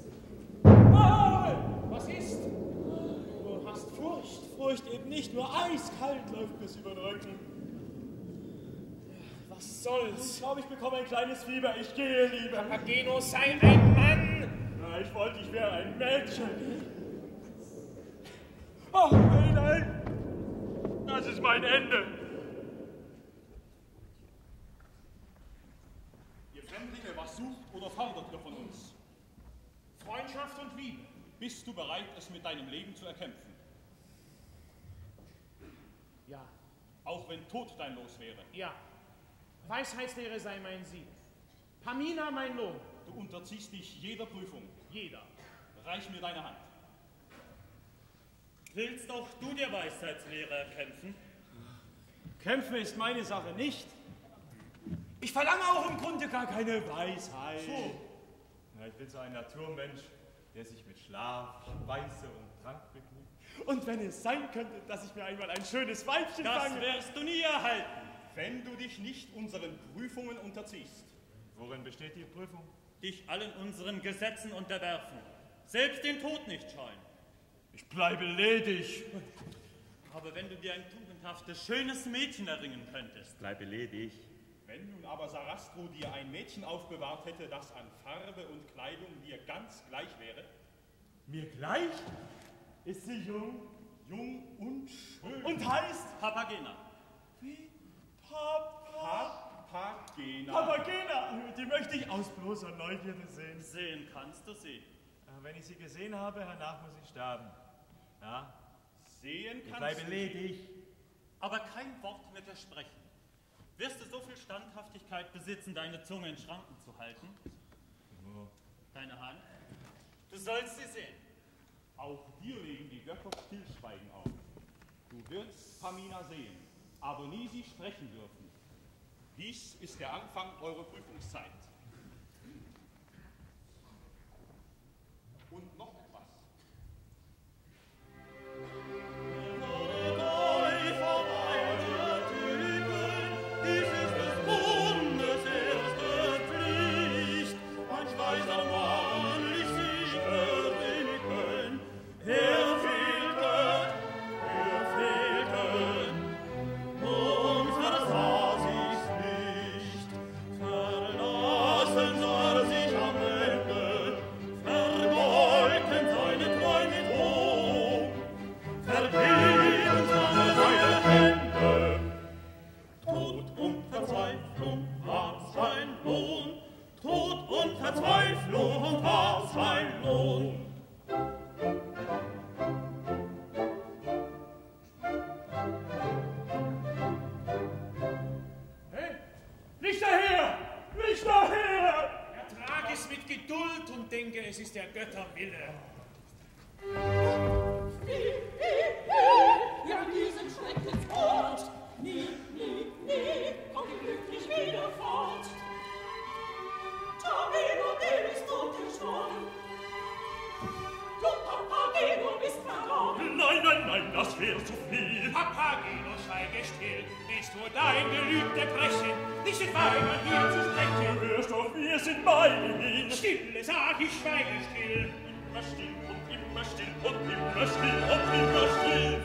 Speaker 1: Was ist? Du hast Furcht.
Speaker 2: Furcht eben nicht, nur eiskalt läuft bis über den Rücken.
Speaker 1: Was soll's?
Speaker 2: Ich glaube, ich bekomme ein kleines Fieber. Ich gehe lieber.
Speaker 1: Papageno, sei ein Mann!
Speaker 2: Na, ich wollte, ich wäre ein Mädchen. Oh, nein, nein. Das ist mein Ende.
Speaker 8: Ihr Fremdlinge, was sucht oder fordert ihr von uns?
Speaker 1: Freundschaft und Liebe.
Speaker 8: Bist du bereit, es mit deinem Leben zu erkämpfen?
Speaker 1: Ja,
Speaker 8: Auch wenn Tod dein Los wäre.
Speaker 1: ja. Weisheitslehre sei mein Sieg. Pamina mein Lohn.
Speaker 8: Du unterziehst dich jeder Prüfung.
Speaker 1: Jeder.
Speaker 8: Reich mir deine Hand.
Speaker 6: Willst auch du der Weisheitslehre erkämpfen?
Speaker 2: Kämpfen ist meine Sache nicht. Ich verlange auch im Grunde gar keine Weisheit.
Speaker 8: So.
Speaker 2: Na, ich bin so ein Naturmensch, der sich mit Schlaf, Speise und Trank begnügt. Und wenn es sein könnte, dass ich mir einmal ein schönes Weibchen
Speaker 6: Das
Speaker 2: fange...
Speaker 6: wirst du nie erhalten.
Speaker 8: Wenn du dich nicht unseren Prüfungen unterziehst.
Speaker 2: Worin besteht die Prüfung?
Speaker 6: Dich allen unseren Gesetzen unterwerfen. Selbst den Tod nicht scheuen.
Speaker 2: Ich bleibe ledig.
Speaker 6: Aber wenn du dir ein tugendhaftes, schönes Mädchen erringen könntest.
Speaker 2: Bleibe ledig.
Speaker 8: Wenn nun aber Sarastro dir ein Mädchen aufbewahrt hätte, das an Farbe und Kleidung dir ganz gleich wäre.
Speaker 2: Mir gleich? Ist sie jung?
Speaker 8: Jung und schön.
Speaker 2: Und heißt...
Speaker 6: Papagena.
Speaker 2: Wie?
Speaker 8: Papagena.
Speaker 2: Papagena! Die möchte ich aus bloßer Neugierde sehen.
Speaker 6: Sehen kannst du sie.
Speaker 2: Wenn ich sie gesehen habe, hernach muss ich sterben. Ja?
Speaker 8: Sehen
Speaker 2: Ich
Speaker 8: kannst
Speaker 2: bleibe
Speaker 8: du
Speaker 2: ledig.
Speaker 6: Aber kein Wort wird er sprechen. Wirst du so viel Standhaftigkeit besitzen, deine Zunge in Schranken zu halten? Deine Hand? Du sollst sie sehen.
Speaker 8: Auch dir legen die Götter Stillschweigen auf. Du wirst Pamina sehen, aber nie sie sprechen dürfen. Dies ist der Anfang eurer Prüfungszeit. Und noch etwas.
Speaker 1: Es ist der Götterwille.
Speaker 3: Ja, diesen Schreckensort. Nie, nie, nie kommt ihr glücklich wieder fort. Tamino, der ist totgeschworen. Du, Papageno, bist verloren.
Speaker 5: Nein, nein, nein, das wäre zu viel.
Speaker 1: Papageno, schweige still. Bist du dein gelübde Brechen, nicht mit Weibern hier zu sprechen?
Speaker 5: Hörst doch, wir sind Meilen.
Speaker 1: Stille, sag ich, schweige still.
Speaker 5: Immer still und immer still und immer still und immer still.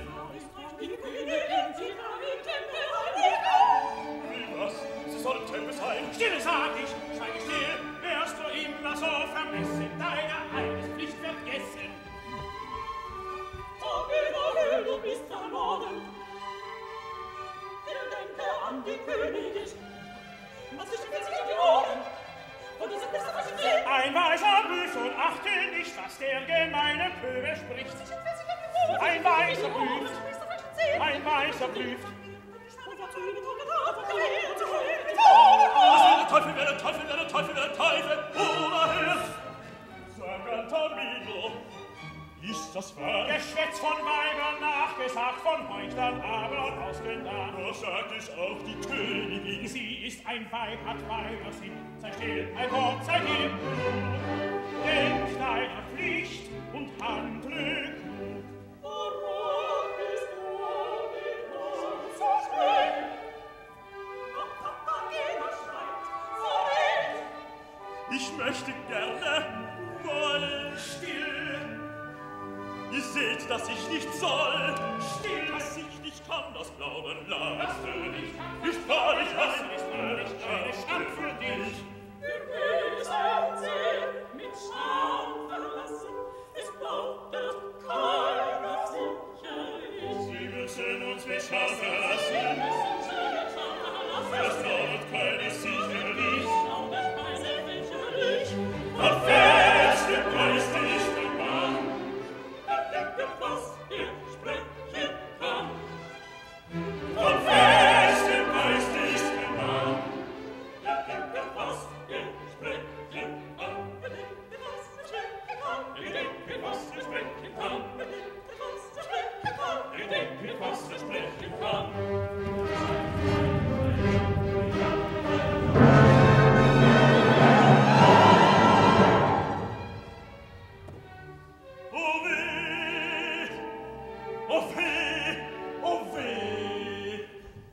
Speaker 5: Wie was? Sie sollen Tempel sein.
Speaker 1: Stille, sag ich, schweige still. Wärst du immer so vermessen, deine Eidespflicht vergessen.
Speaker 3: Tamino, du bist verloren. Denke an die Königin. Was ist denn sich in die Ohren? Von dieser Piste verschieden.
Speaker 1: Ein weiser Brief und achte nicht, was der gemeine Pöbel spricht. Ein weiser Brief. Ein weiser Brief.
Speaker 5: Teufel, wer der Teufel, wer der Teufel, wer der Teufel, oder Herr? Sag an Tamino, ist das wahr?
Speaker 1: Geschwätz von Weibern nachgesagt, von Heuchlern aber ausgedacht.
Speaker 5: Da sagt es auch die Königin.
Speaker 1: Sie ist ein Weib, hat Weiber Sinn. Sei still, ein Wort, sei dir. Denk deiner Pflicht und handle klug.
Speaker 3: Warum
Speaker 5: soll. Steht es sich, ich kann das glauben lassen. Dass du nicht wahrlich hast, ist wahrlich keine Scham für dich.
Speaker 3: Wir müssen sie mit Scham verlassen, es plaudert keiner sicherlich.
Speaker 5: Sie müssen uns mit Scham verlassen, es plaudert keiner sicherlich. Verfälscht der Geist ist der Mann,
Speaker 3: was er sprechen kann.
Speaker 5: verfälscht der Geist ist der Mann,
Speaker 3: Was er sprechen kann.
Speaker 5: was er sprechen kann, was er sprechen kann. Oh weh! Oh weh! Oh weh!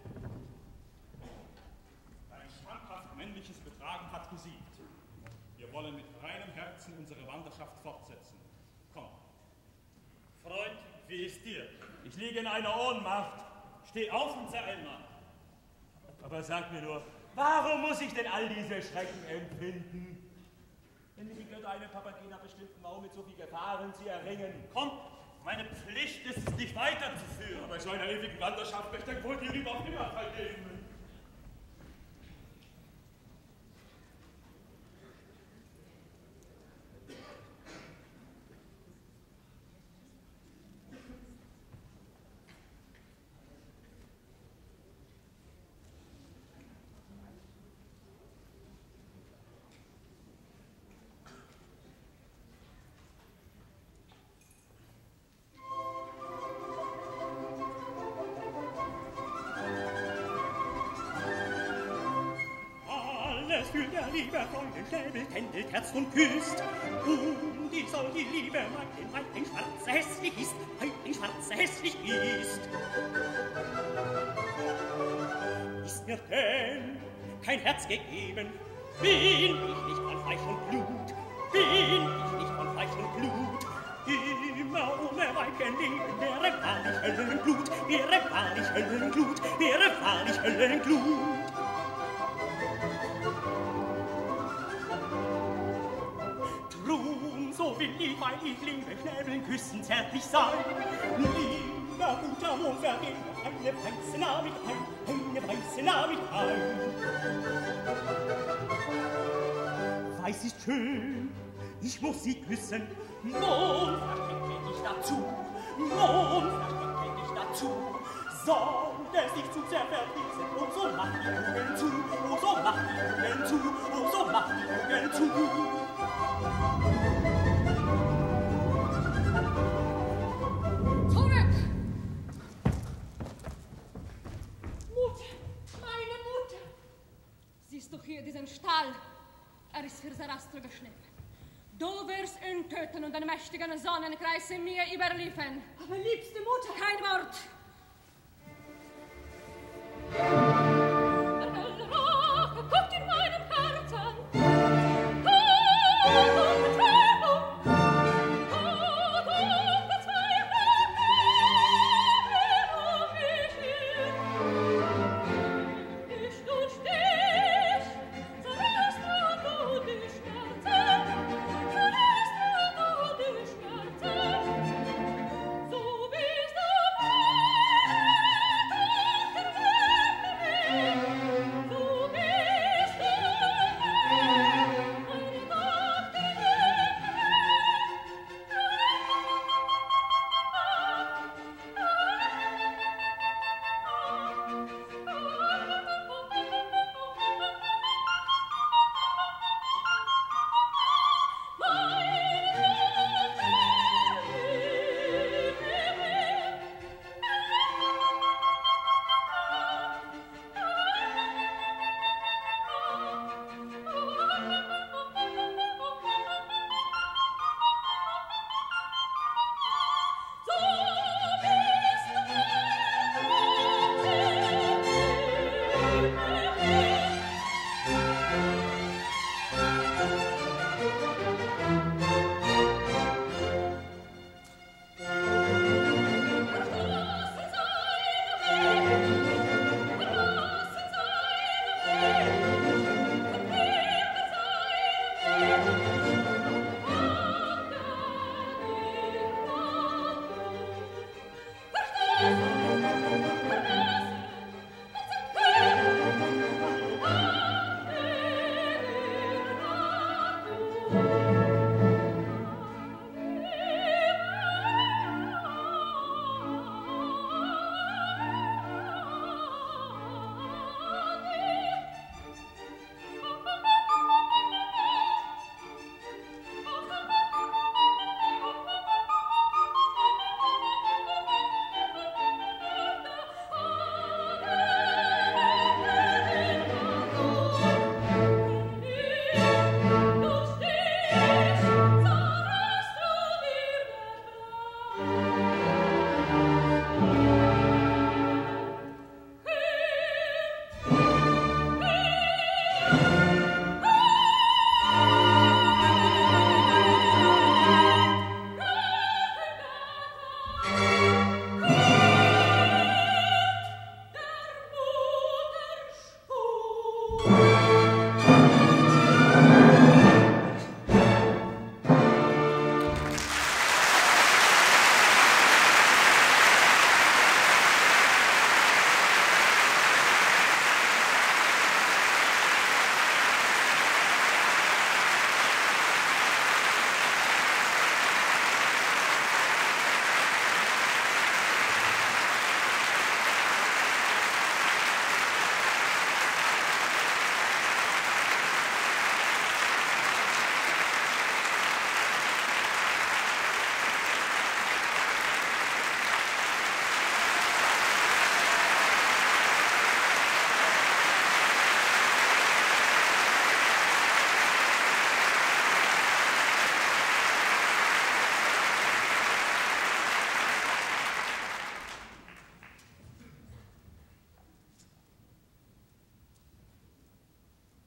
Speaker 8: Ein standhaft männliches Betragen hat gesiegt. Wir wollen mit reinem Herzen unsere Wanderschaft fortsetzen. Komm.
Speaker 6: Freund, wie ist dir?
Speaker 2: Ich liege in einer Ohnmacht.
Speaker 6: Steh auf und sei einmal.
Speaker 2: Aber sag mir nur, warum muss ich denn all diese Schrecken empfinden? Wenn mir die Götter einen Papagena bestimmten, warum mit so viel Gefahren sie erringen?
Speaker 6: Komm, meine Pflicht ist es, dich weiterzuführen.
Speaker 2: Bei so einer ewigen Wanderschaft möchte ich wohl dir lieber auf Nimmerfall geben.
Speaker 1: Für der liebe Freundin stäbelt, händelt, herzt und küsst. Und ich soll die Liebe meinen, weil ein Schwarzer hässlich ist, weil ein Schwarzer hässlich ist. Ist mir denn kein Herz gegeben, bin ich nicht von Fleisch und Blut, bin ich nicht von Fleisch und Blut. Immer ohne Weibchen leben, wäre wahrlich Höllenglut, wäre wahrlich Höllenglut, wäre wahrlich Höllenglut. Drum, so will ich, weil ich liebe, knäbeln, küssen, zärtlich sein. Lieber guter Mond, vergeh noch eine weiße Nachricht ein, eine weiße Nachricht ein. Weiß ist schön, ich muss sie küssen. Mond, verstecke dich dazu, Mond, verstecke dich dazu. Sollte sich zu sehr verließen, und so mach die Augen zu, oh so mach die Augen zu, oh so mach die Augen zu.
Speaker 4: Zurück! Mutter, meine Mutter! Siehst du hier diesen Stall? Er ist für Sarastro geschnitten. Du wirst ihn töten und den mächtigen Sonnenkreis mir überliefern.
Speaker 3: Aber liebste Mutter!
Speaker 4: Kein Wort! Der helle Rache kocht in meinem Herzen. So bist du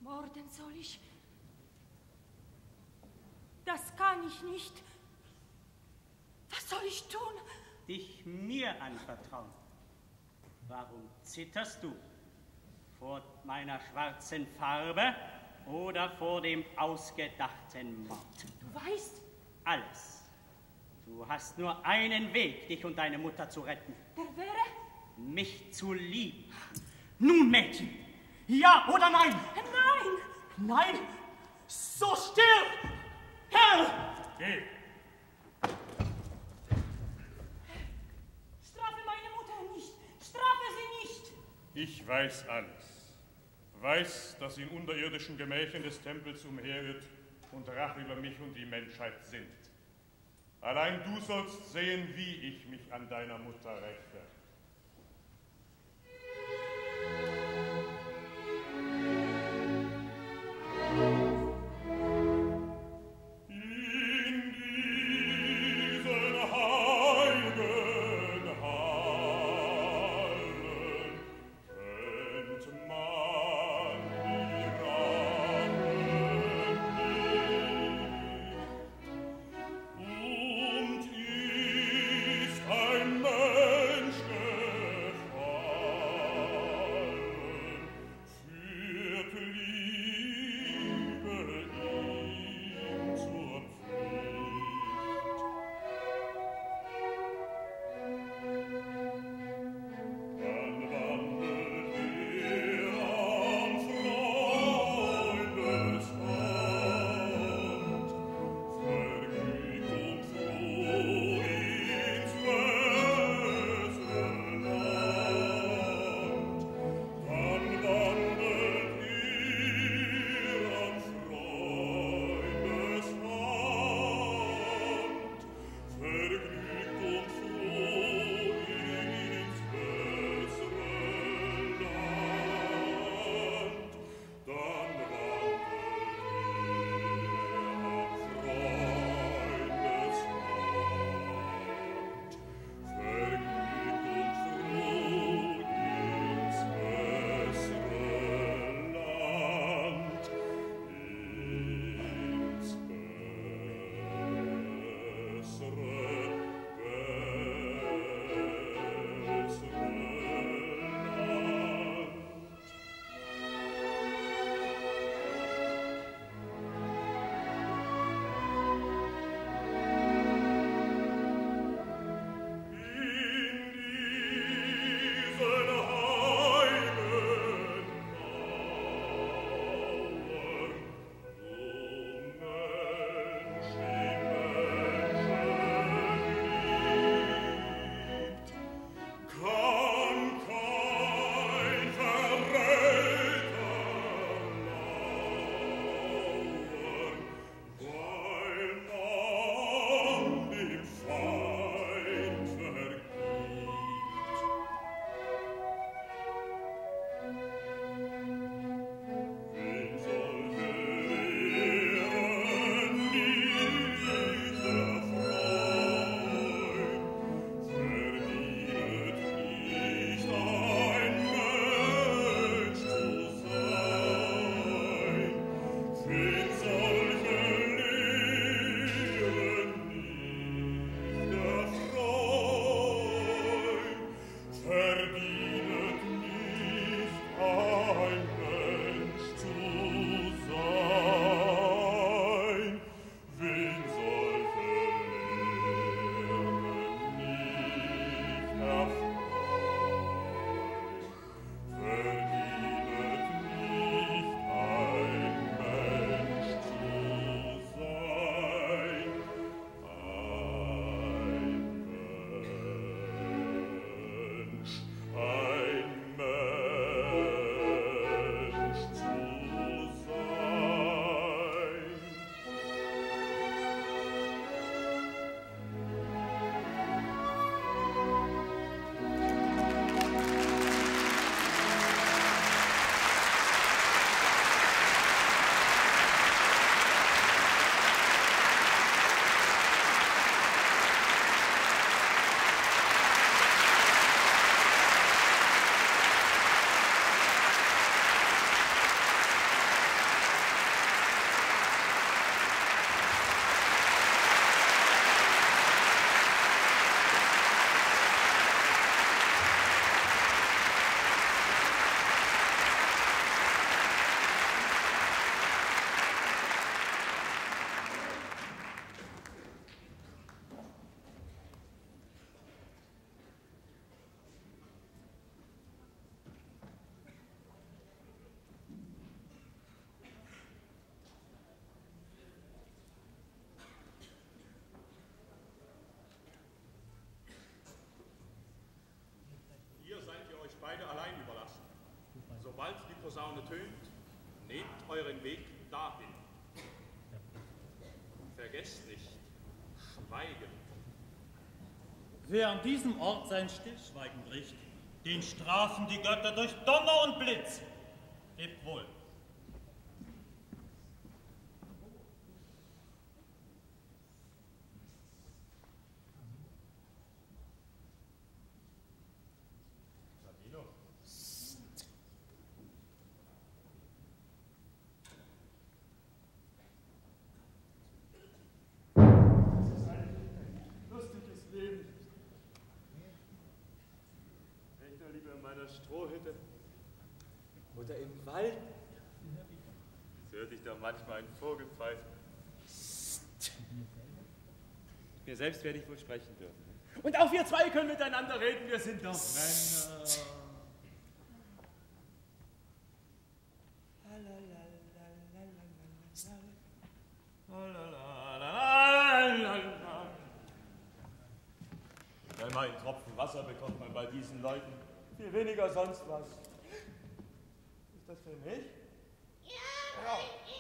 Speaker 4: Morden soll ich? Das kann ich nicht. Was soll ich tun?
Speaker 9: Dich mir anvertrauen. Warum zitterst du? Vor meiner schwarzen Farbe oder vor dem ausgedachten Mord?
Speaker 4: Du weißt...
Speaker 9: Alles. Du hast nur einen Weg, dich und deine Mutter zu retten.
Speaker 4: Der wäre...
Speaker 9: Mich zu lieben.
Speaker 10: Nun, Mädchen, ja oder nein?
Speaker 4: Nein!
Speaker 10: Nein? So still! Herr!
Speaker 7: Geh!
Speaker 3: Strafe meine Mutter nicht! Strafe sie nicht!
Speaker 7: Ich weiß alles. Weiß, dass sie in unterirdischen Gemächern des Tempels umherirrt und Rache über mich und die Menschheit sinnt. Allein du sollst sehen, wie ich mich an deiner Mutter räche.
Speaker 5: Und ist ein Mensch
Speaker 8: Posaune tönt, nehmt euren Weg dahin. Vergesst nicht, schweigen.
Speaker 6: Wer an diesem Ort sein Stillschweigen bricht, den strafen die Götter durch Donner und Blitz. Lebt wohl.
Speaker 2: Strohhütte oder im Wald. Es hört sich doch manchmal ein Vogel pfeifen. Mir selbst werde ich wohl sprechen dürfen. Und auch wir zwei können miteinander reden, wir sind doch Männer. Einmal einen Tropfen Wasser bekommt man bei diesen Leuten. Viel weniger sonst was. Ist das für mich? Ja.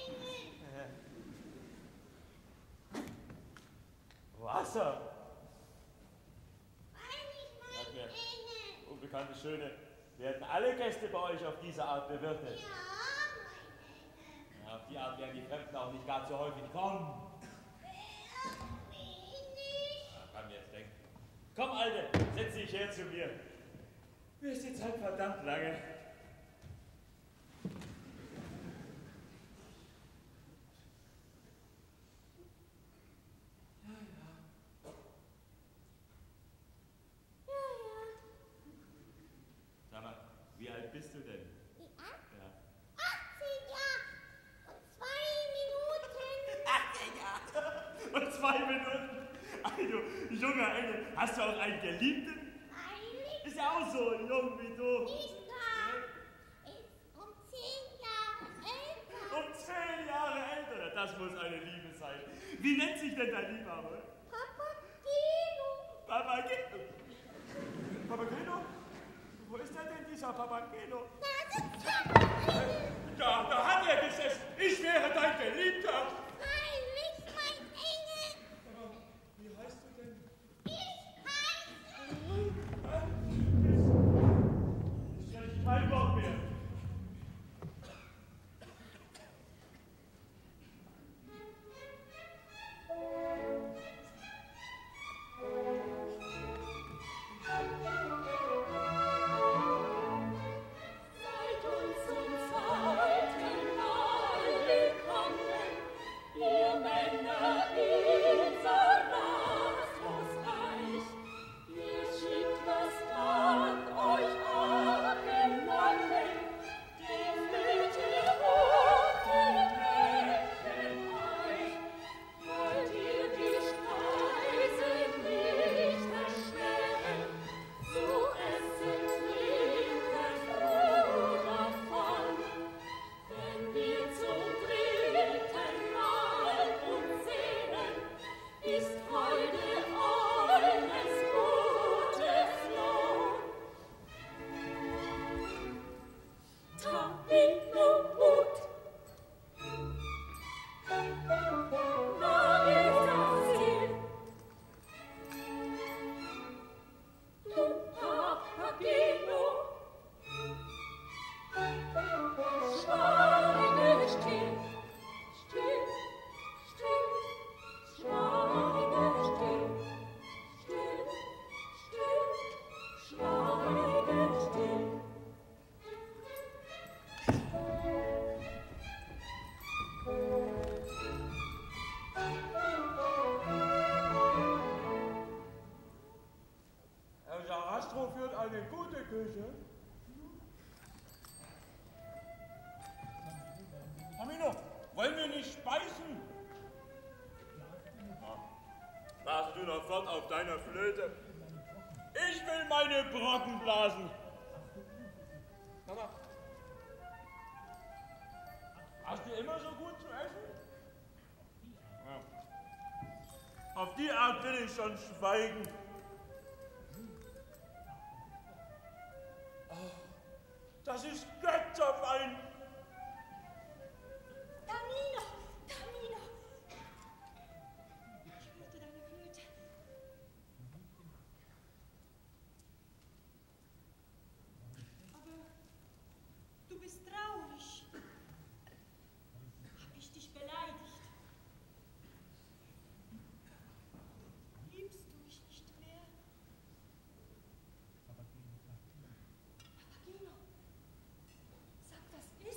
Speaker 2: Wasser. Sag mir, unbekannte Schöne, werden alle Gäste bei euch auf diese Art bewirtet? Ja, auf die Art werden die Fremden auch nicht gar zu häufig kommen. Kann mir jetzt denken. Komm, Alte, setz dich her zu mir. Mir ist die Zeit verdammt lange. Sag mal, wie alt bist du denn?
Speaker 11: Wie alt? Ja. 18 Jahre und 2 Minuten.
Speaker 2: 18 Jahre und 2 Minuten. Also, junger Engel, hast du auch einen Geliebten? Ist ja auch so jung wie du.
Speaker 11: Nicht wahr? Ist um 10 Jahre älter.
Speaker 2: Um 10 Jahre älter? Das muss eine Liebe sein. Wie nennt sich denn dein Liebhaber?
Speaker 11: Papageno.
Speaker 2: Papageno? Papageno? Wo ist denn dieser Papageno? Da hat er gesessen. Ich wäre dein Geliebter.
Speaker 11: Freilich, mein Engel.
Speaker 2: Wie heißt du denn? Kein Wort mehr.
Speaker 3: Seid uns zum zweiten Mal willkommen, ihr Männer dieser Rathausreich. Ihr schickt, was Tag euch abgenommen, die Flöte und die Mädchen euch. Wollt ihr die Speise nicht erschweren, so esset, trinket froh davon. Wenn wir zum dritten Mal uns sehnen, ist Freude eures Gutes Lohn. Tabinumut. Majestatis. Papageno. Schweige still, still, still, schweige still, still, still, schweige still.
Speaker 2: Herr Sarastro führt eine gute Küche. Amino, wollen wir nicht speisen? Blas du noch fort auf deiner Flöte. Ich will meine Brocken blasen. Mama, hast du immer so gut zu essen? Ja. Auf die Art will ich schon schweigen.
Speaker 1: Das ist Götterwein.
Speaker 3: Tamino, Tamino. Ich hörte deine Flöte. Aber du bist traurig. Hab ich dich beleidigt? Liebst du mich nicht mehr? Papageno, sag das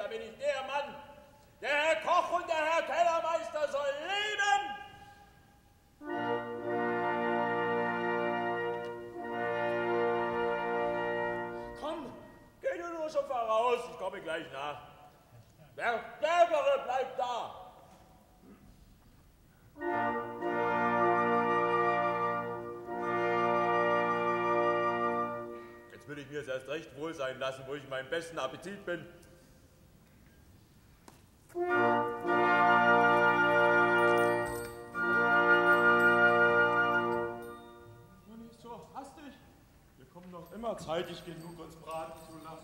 Speaker 2: bin ich der Mann. Der Herr Koch und der Herr Kellermeister soll leben! Komm, geh du nur schon voraus, ich komme gleich nach. Der Bergere bleibt da. Jetzt will ich mir es erst recht wohl sein lassen, wo ich in meinem besten Appetit bin. Nur nicht so hastig. Wir kommen noch immer zeitig genug, uns braten zu lassen.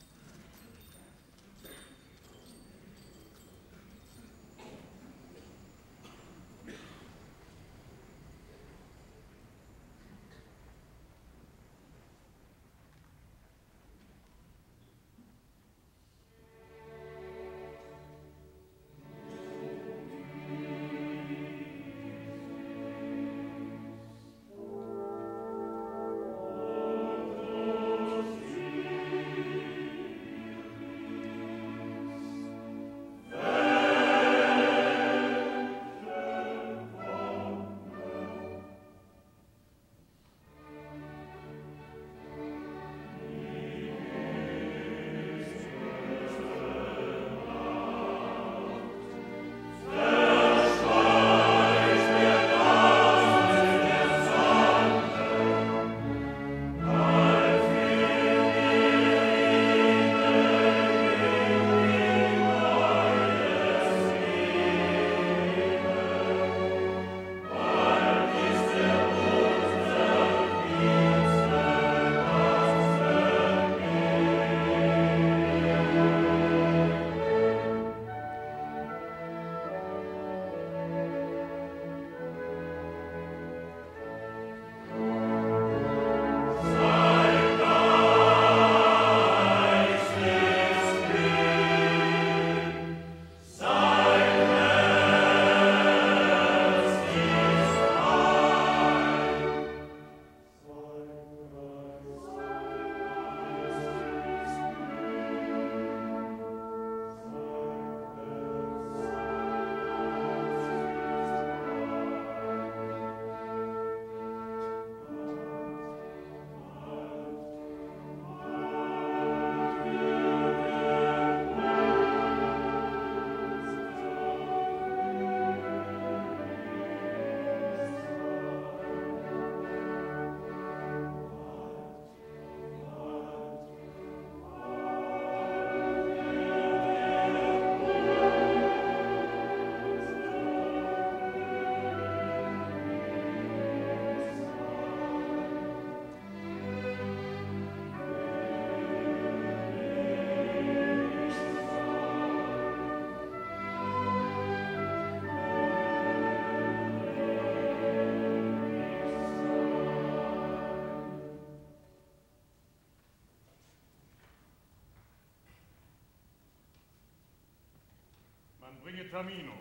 Speaker 7: Bringe Tamino.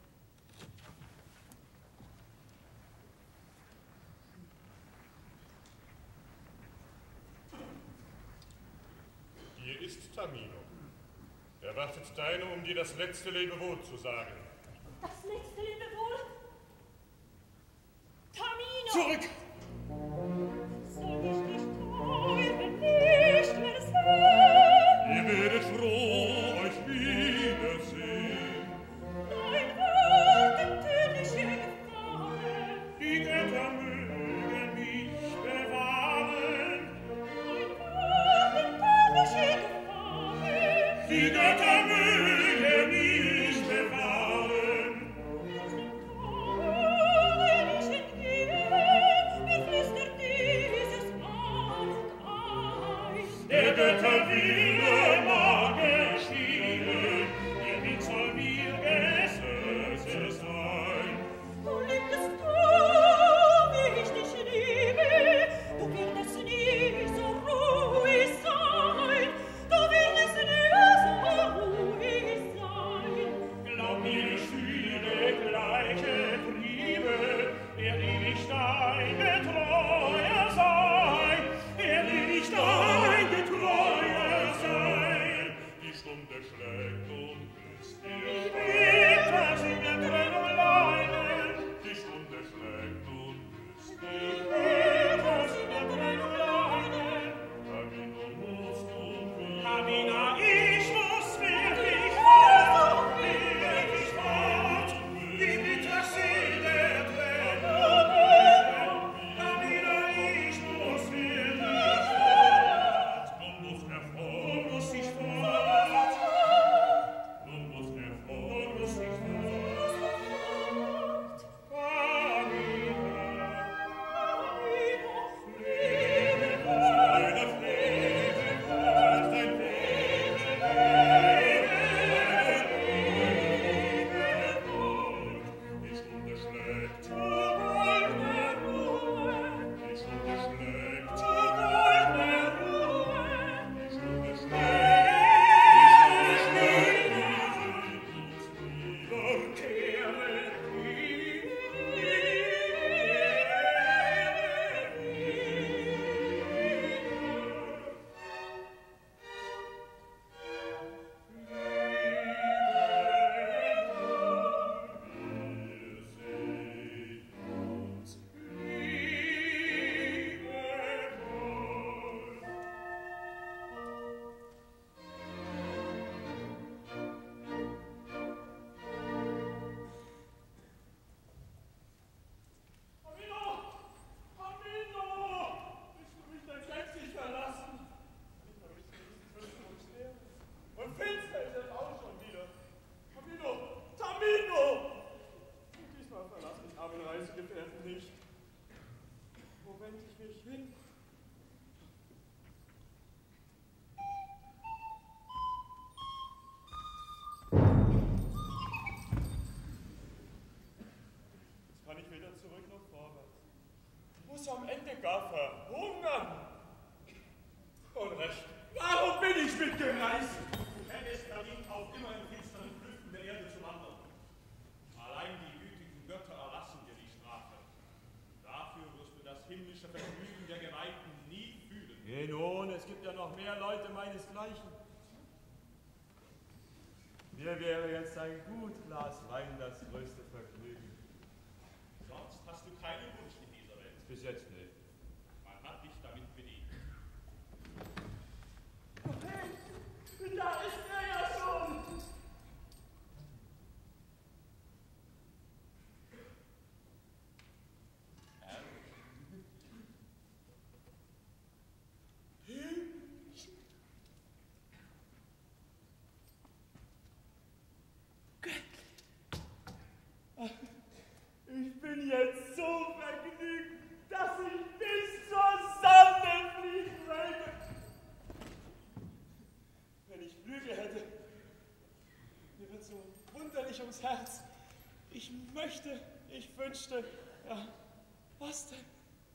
Speaker 7: Hier ist Tamino. Er wartet deine, um dir das letzte Lebewohl zu sagen.
Speaker 3: Das letzte Lebewohl? Tamino!
Speaker 7: Zurück!
Speaker 3: Soll ich nicht träumen, nicht mehr sehen?
Speaker 7: Ihr werdet froh euch wiedersehen.
Speaker 3: Dein Wort in tödliche Gefahren.
Speaker 1: Die Götter mögen mich bewahren.
Speaker 3: Dein Wort in tödliche Gefahren.
Speaker 1: Die Götter mögen mich bewahren.
Speaker 3: Wenn ich entgehe,
Speaker 2: muss am Ende gar verhungern.
Speaker 8: Unrecht. Warum bin ich mitgereist? Du hättest verdient, auf immer in finsteren Klüften der Erde zu wandern. Allein die gütigen Götter erlassen dir die Strafe. Dafür wirst du das himmlische Vergnügen der Geweihten nie fühlen.
Speaker 2: Geh nun, es gibt ja noch mehr Leute meinesgleichen. Mir wäre jetzt ein gut Glas Wein das größte Vergnügen.
Speaker 8: Sonst hast du keinen Wunsch in dieser Welt.
Speaker 2: Bis jetzt nicht.
Speaker 8: Man hat dich damit bedient.
Speaker 10: Hey, da ist er ja schon!
Speaker 2: Ich bin jetzt so vergnügt, dass ich bis zur Sonne fliegen wollte. Wenn ich Flügel hätte, mir wird so wunderlich ums Herz. Ich möchte, ich wünschte, ja, was denn?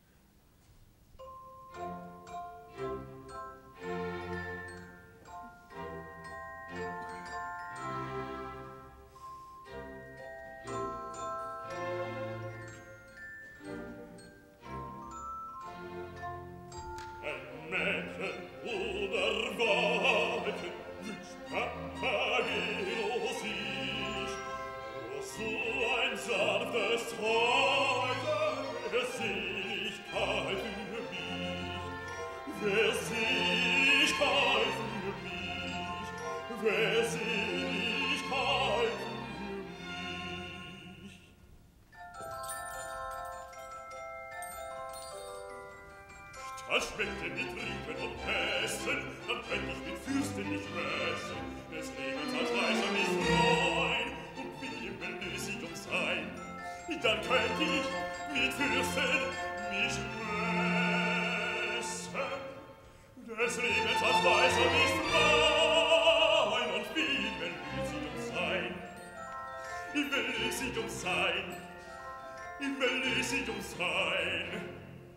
Speaker 5: Das schmeckte mit Trinken und Essen, dann könnt ich mit Fürsten nicht messen. Des Lebens als Weiser mich freuen und wie im Elysium sein. Dann könnt ich mit Fürsten mich messen. Des Lebens als Weiser mich freuen und wie im Elysium sein. Im Elysium sein. Im Elysium sein.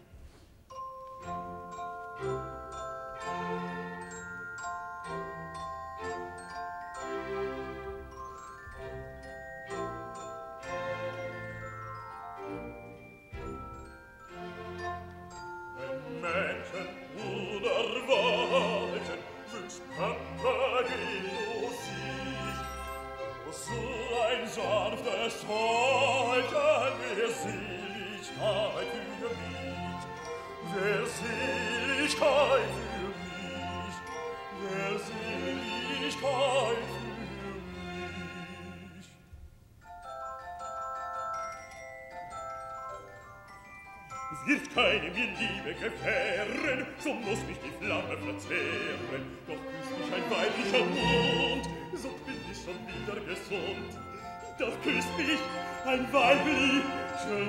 Speaker 5: Wird keine mir Liebe gewähren, so muss mich die Flamme verzehren. Doch küsst mich ein weiblicher Mund, so bin ich schon wieder gesund. Doch küsst mich ein weiblicher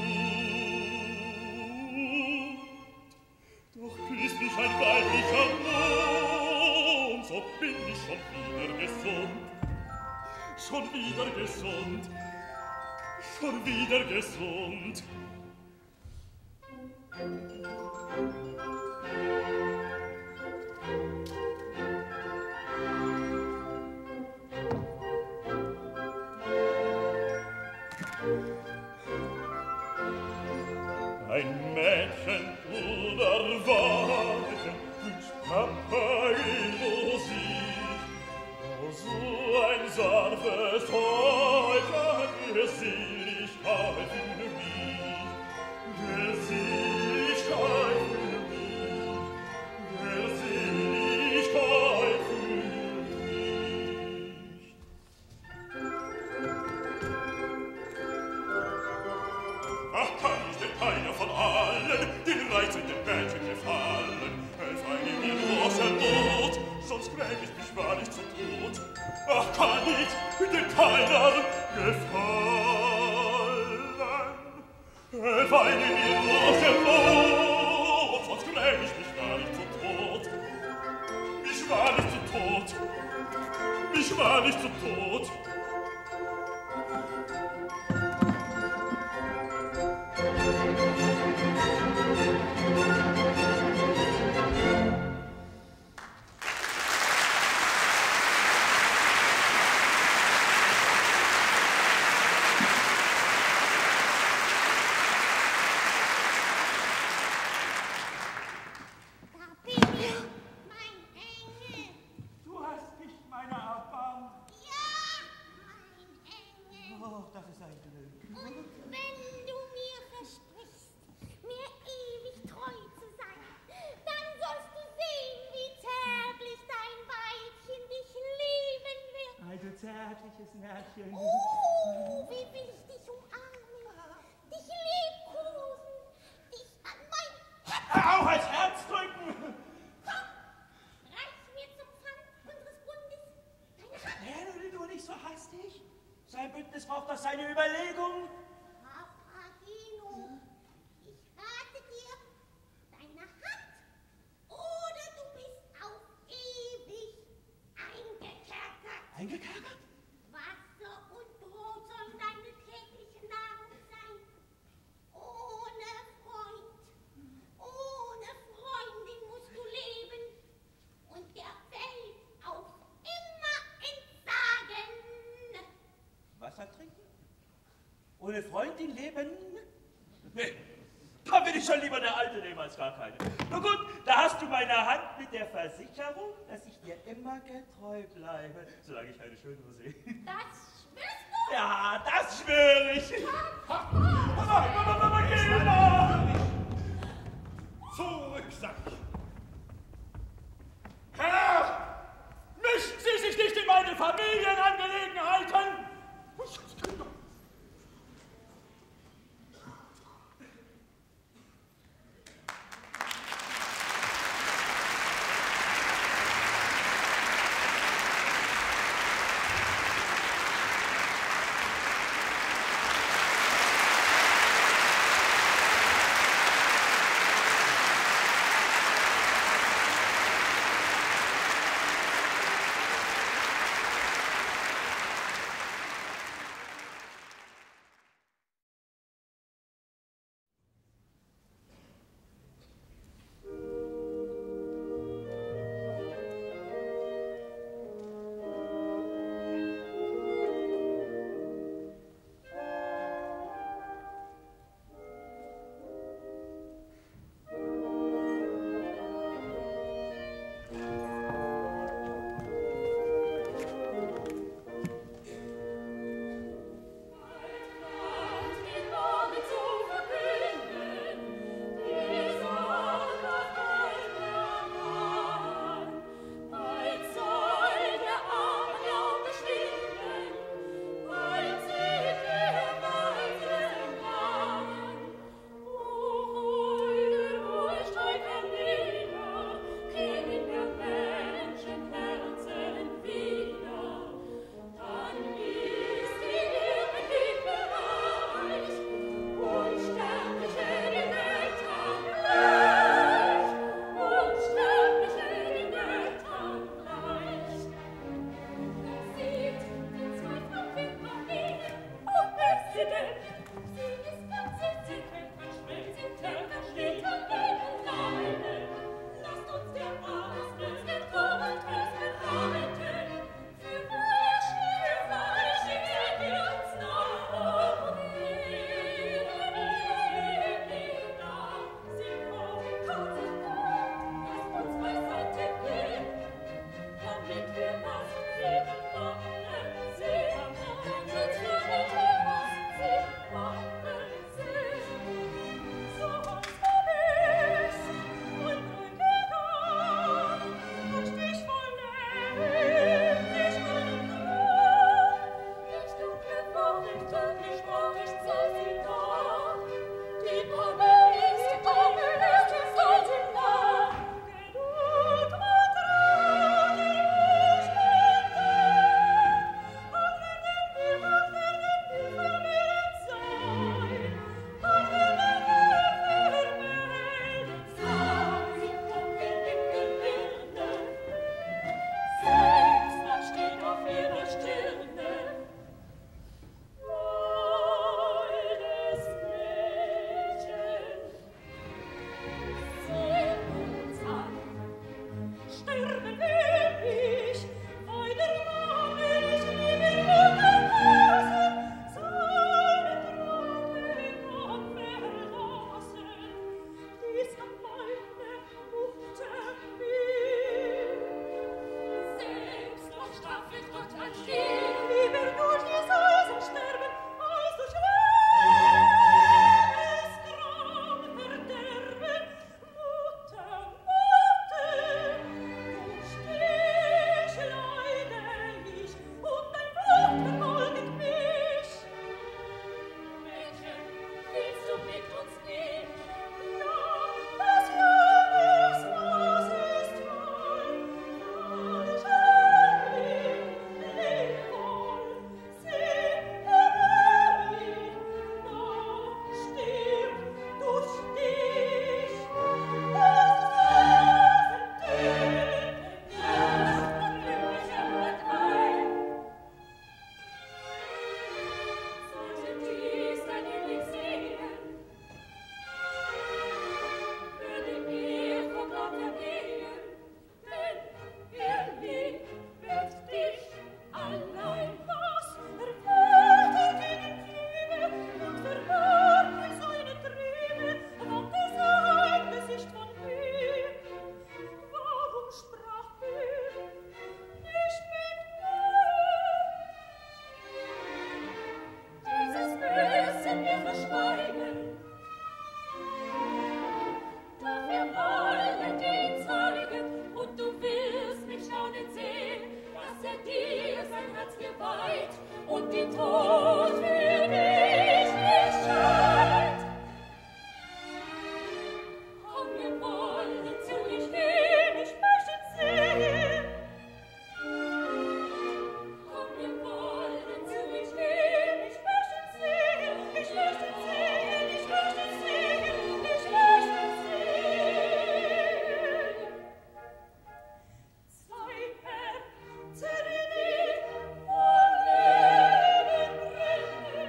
Speaker 5: Mund. Doch küsst mich ein weiblicher Mund, so bin ich schon wieder gesund. Schon wieder gesund, schon wieder gesund. Ein Mädchen oder Weibchen wünscht Papageno sich, oh, so ein sanftes Häutchen der Seligkeit für mich, der Seligkeit für mich, der Seligkeit für mich. Ach, kann ich denn keiner von allen den reizenden Mädchen gefallen? Feige mir nur aus der Not, sonst gräb ich mich wahrlich zu Tod. Ach, kann ich denn keiner gefallen? Feige mir nur aus der Not, sonst gräb ich mich wahrlich zu Tod. Mich wahrlich zu Tod, mich wahrlich zu Tod.
Speaker 11: Thank you.
Speaker 12: Hause sein mögen.
Speaker 11: Und wenn du mir versprichst, mir ewig treu zu sein, dann sollst du sehen, wie zärtlich dein Weibchen dich lieben wird.
Speaker 12: Ei, du zärtliches Märchen.
Speaker 11: Oh, wie will ich dich umarmen, dich liebkosen, dich an mein Herz...
Speaker 12: Auch als Herz drücken!
Speaker 11: Komm, reich mir zum Pfand unseres Bundes deine Hand.
Speaker 12: Nenne du nicht so hastig. So ein Bündnis braucht doch seine Überlegung.
Speaker 11: Papageno, ich rate dir, deine Hand, oder du bist auf ewig eingekerkert.
Speaker 12: Eingekerkert?
Speaker 11: Wasser und Brot sollen deine tägliche Nahrung sein. Ohne Freund, ohne Freundin musst du leben und der Welt auf immer entsagen.
Speaker 12: Wasser trinken? Ohne Freundin leben? Nee, da will ich schon lieber eine alte nehmen als gar keine. Nun gut, da hast du meine Hand mit der Versicherung, dass ich dir immer getreu bleibe, solange ich eine Schönere sehe.
Speaker 11: Das schwörst du?
Speaker 12: Ja, das schwöre ich. Mama, geh doch!
Speaker 8: Zurück, sag ich. Herr, mischen Sie sich nicht in meine Familienangelegenheiten!
Speaker 4: und die Tod für dich nicht scheint. Komm, wir wollen zu ich gehen, ich möchte sehen. Komm, wir wollen zu ich gehen, ich möchte sehen, ich möchte sehen, ich möchte sehen, ich möchte sehen. Zwei Herzen in Lied von Leben brennen,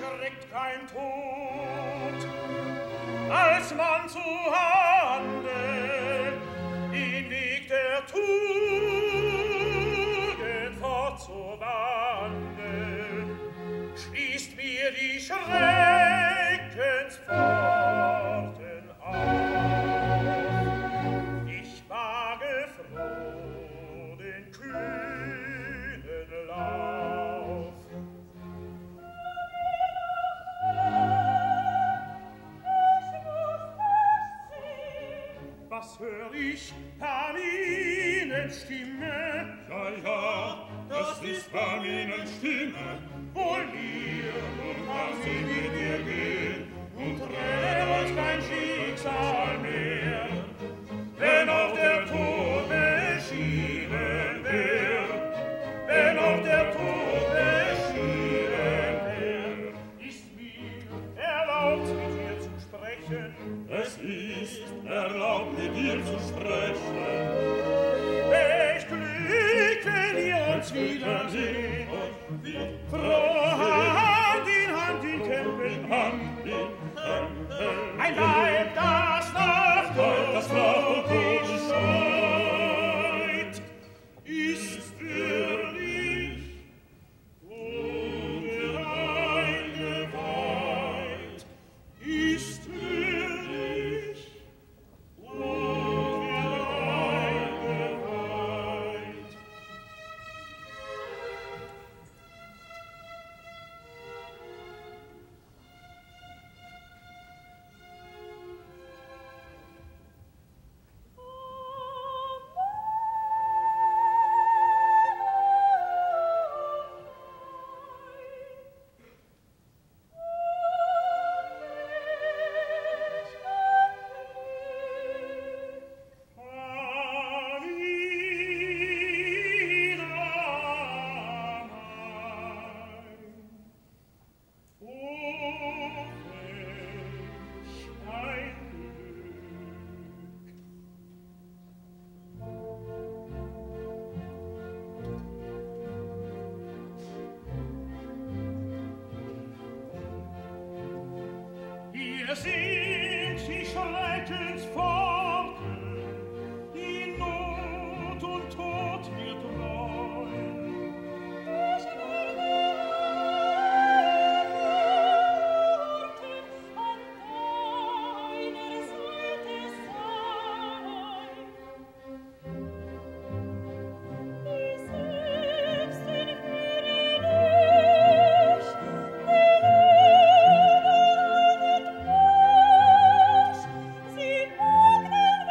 Speaker 1: schreckt kein Tod, als man zu Hande den Weg der Tugend fortzuwandeln, schließt mir die Schreckenspforten auf. Ich wage froh den kühnen Lauf. Was hör ich? Paminenstimme?
Speaker 5: Ja, ja, das ist Paminenstimme.
Speaker 1: Wohl mir,
Speaker 5: nun kann sie mit dir gehen,
Speaker 1: und trennt uns kein Schicksal mehr. Wenn auch der Tod beschieden wär, wenn auch der Tod beschieden wär, ist mir erlaubt, mit dir zu sprechen.
Speaker 5: Es ist erlaubt, mit dir zu sprechen.
Speaker 1: Welch Glück, wenn wir uns wiedersehen, froh Hand in Kämpfen,
Speaker 5: Hand in Kämpfen.
Speaker 1: Ein Weib, das nach Tod scheut, ist für dich ungereingeweiht, ist für dich ungereingeweiht. Hier sind die Schreckenspforten, die Not und Tod mir treu. Ich will an deiner Seite sein. Die selbst in Frieden nicht, sie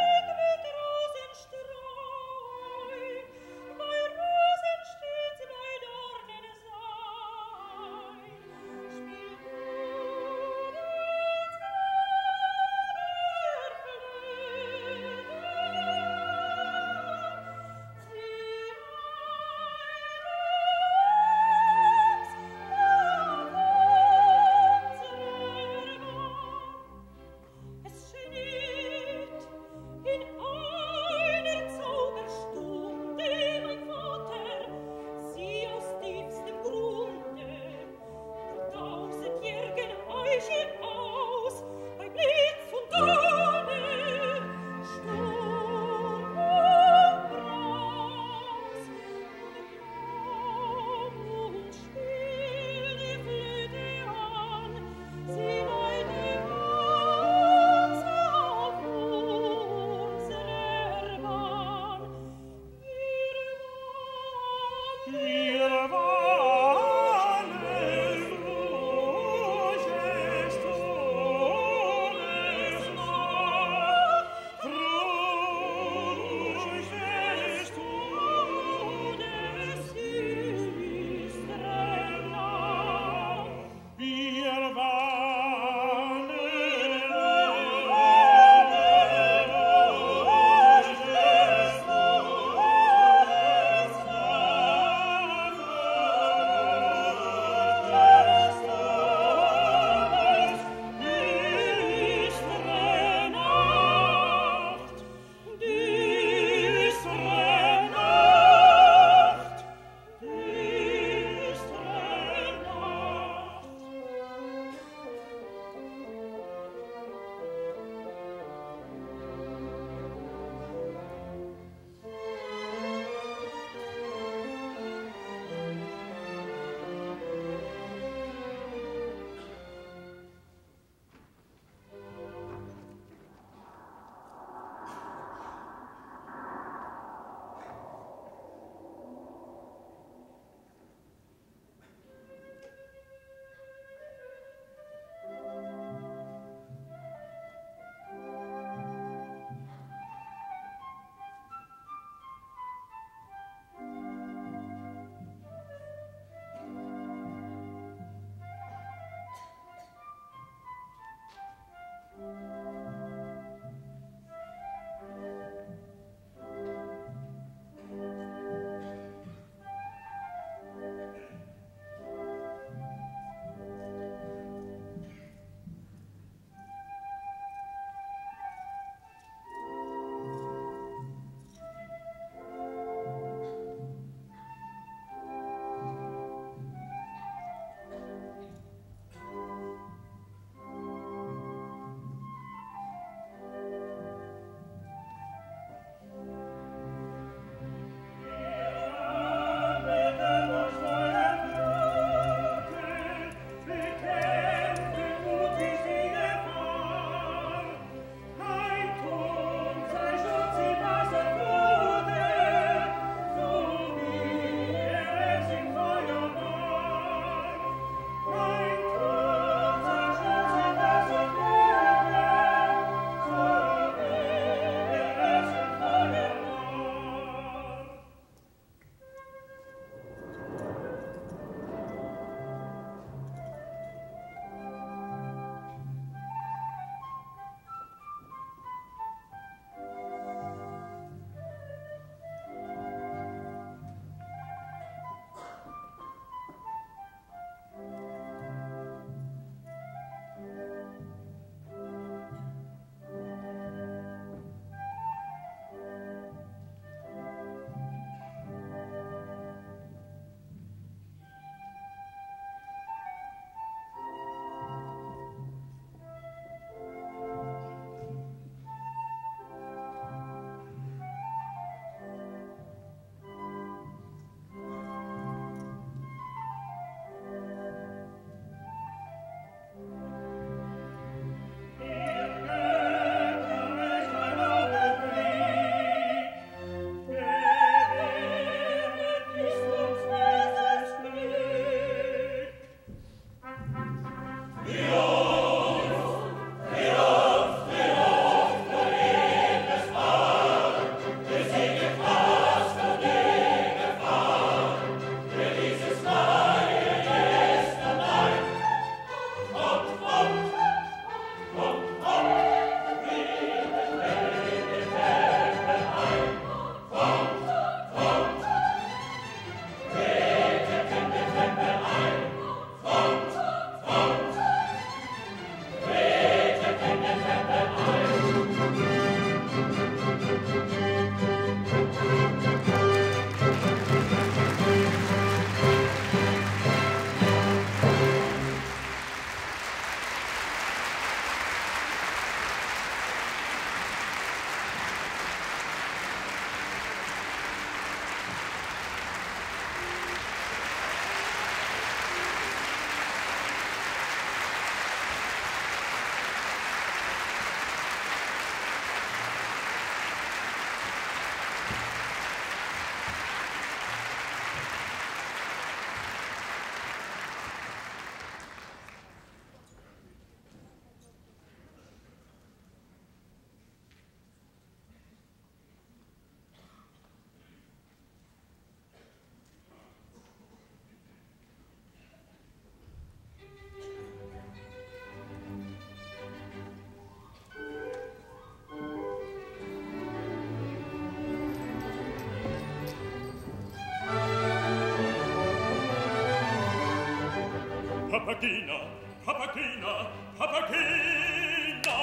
Speaker 5: Papagena, Papagena, Papagena.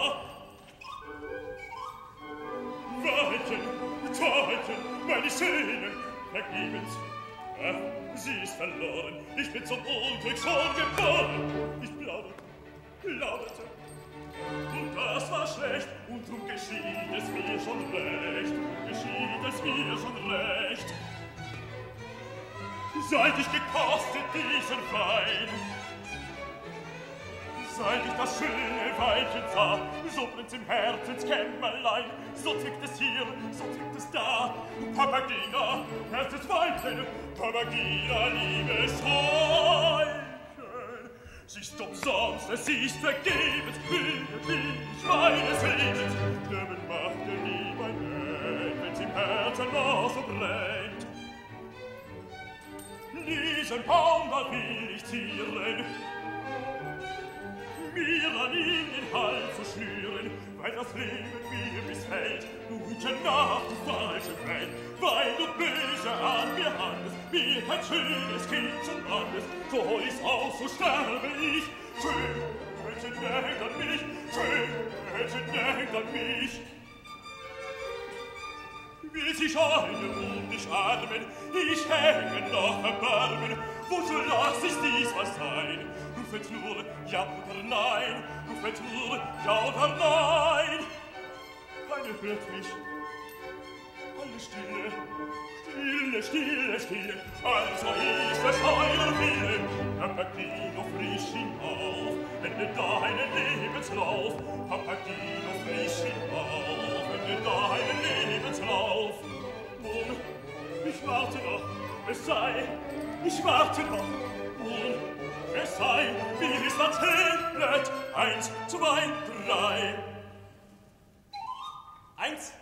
Speaker 5: Weilchen, meine Sehnen, vergebens. Ach, sie ist verloren, ich bin zum Unglück schon geboren. Ich plauderte. Und das war schlecht, und drum geschieht es mir schon recht, Seit ich gekostet diesen Wein, seit ich das schöne Weilchen sah, so brennt's im Herzenskämmerlein, so zwickt es hier, so zwickt es da. Papagena, Herzensweilchen, Papagena, liebes Weilchen. Sie ist umsonst, es ist vergebens, ich meines Lebens. Sterben macht nie mein Herz, wenn's im Herzen noch so brennt. Diesen Baum da will ich zieren, mir an ihn den Hals zu schnüren, weil das Leben mir missfällt. Gute Nacht, du falsche Welt, weil du böse an mir handelst, mir kein schönes Kind zum Landes, so hol ich's aus, so sterbe ich. Schön, denkt an mich, schön, denkt an mich. Will sich einen um dich armen, ich hänge noch Erbarmen, wozu lass ich dies was sein? Rufet nur ja oder nein, rufet nur ja oder nein. Keiner hört mich, alle stille, also ist es euer Wille. Papageno, frisch hinauf, ende deinen Lebenslauf. Papageno, frisch hinauf, ende deinen Lebenslauf. Nun, ich warte noch, es sei, ich warte noch. Nun, es sei, wie es erzählt. 1, 2, 3. 1.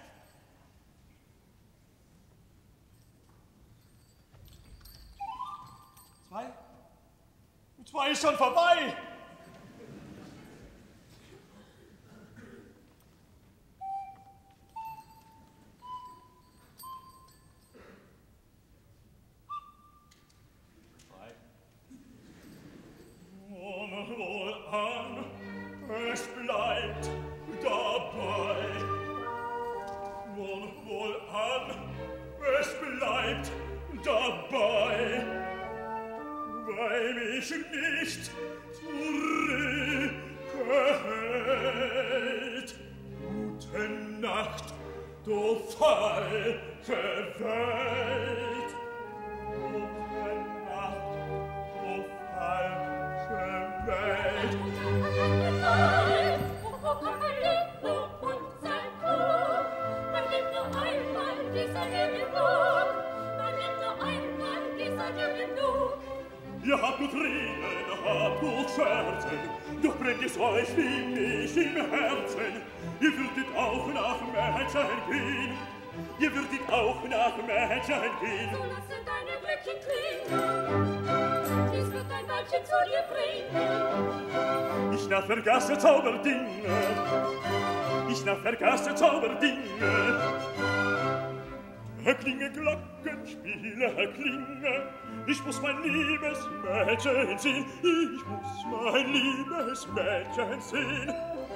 Speaker 5: 2 ist schon vorbei. Wohlan, es bleibt dabei. Wohlan, es bleibt dabei. Weil mich nicht zurückhält. Gute Nacht, du falsche Welt. Gute Nacht, du falsche Welt. Und sein Krug, man lebt nur einmal, dieser Leben genug. Man lebt nur einmal, dieser Leben genug. Ihr habt gut reden, habt gut scherzen, doch brennt es euch wie mich im Herzen. Ihr würdet auch nach Mädchen gehen, ihr würdet auch nach Mädchen gehen. So lasse deine Glöckchen klingen, dies wird dein Weibchen zu dir bringen. Ich nach vergasse Zauberdinge, ich nach vergasse Zauberdinge. Klinge, Glockenspiele, klinge, ich muss mein liebes Mädchen sehen, ich muss mein liebes Mädchen sehen.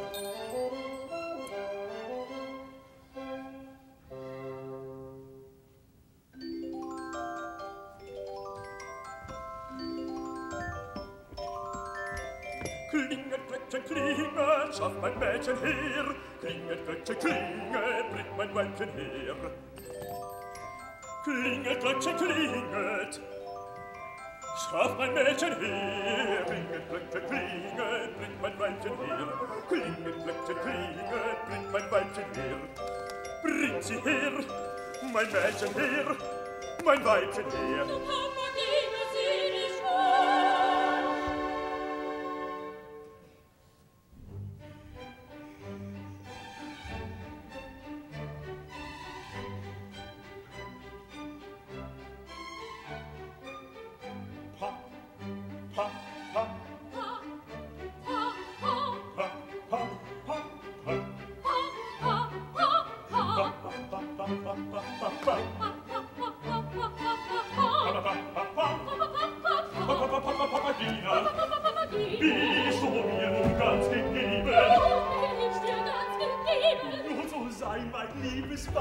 Speaker 5: Klinget, Glöckchen, klinget, schafft mein Mädchen her. Klinget, Glöckchen, klinget, bringt mein Weibchen her. Klinget, Glöckchen, klinget, schafft mein Mädchen her. Klinget, Glöckchen, klinget, bringt mein Weibchen her. Klinget, Glöckchen, klinget, bringt mein Weibchen her. Bringt sie her, mein Mädchen her, mein Weibchen her. Du Papagena, sieh dich vor.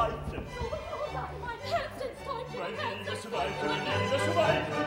Speaker 12: Weibchen.
Speaker 4: Mein Herzenstäubchen,
Speaker 5: Mein liebes Weibchen, mein liebes Weibchen.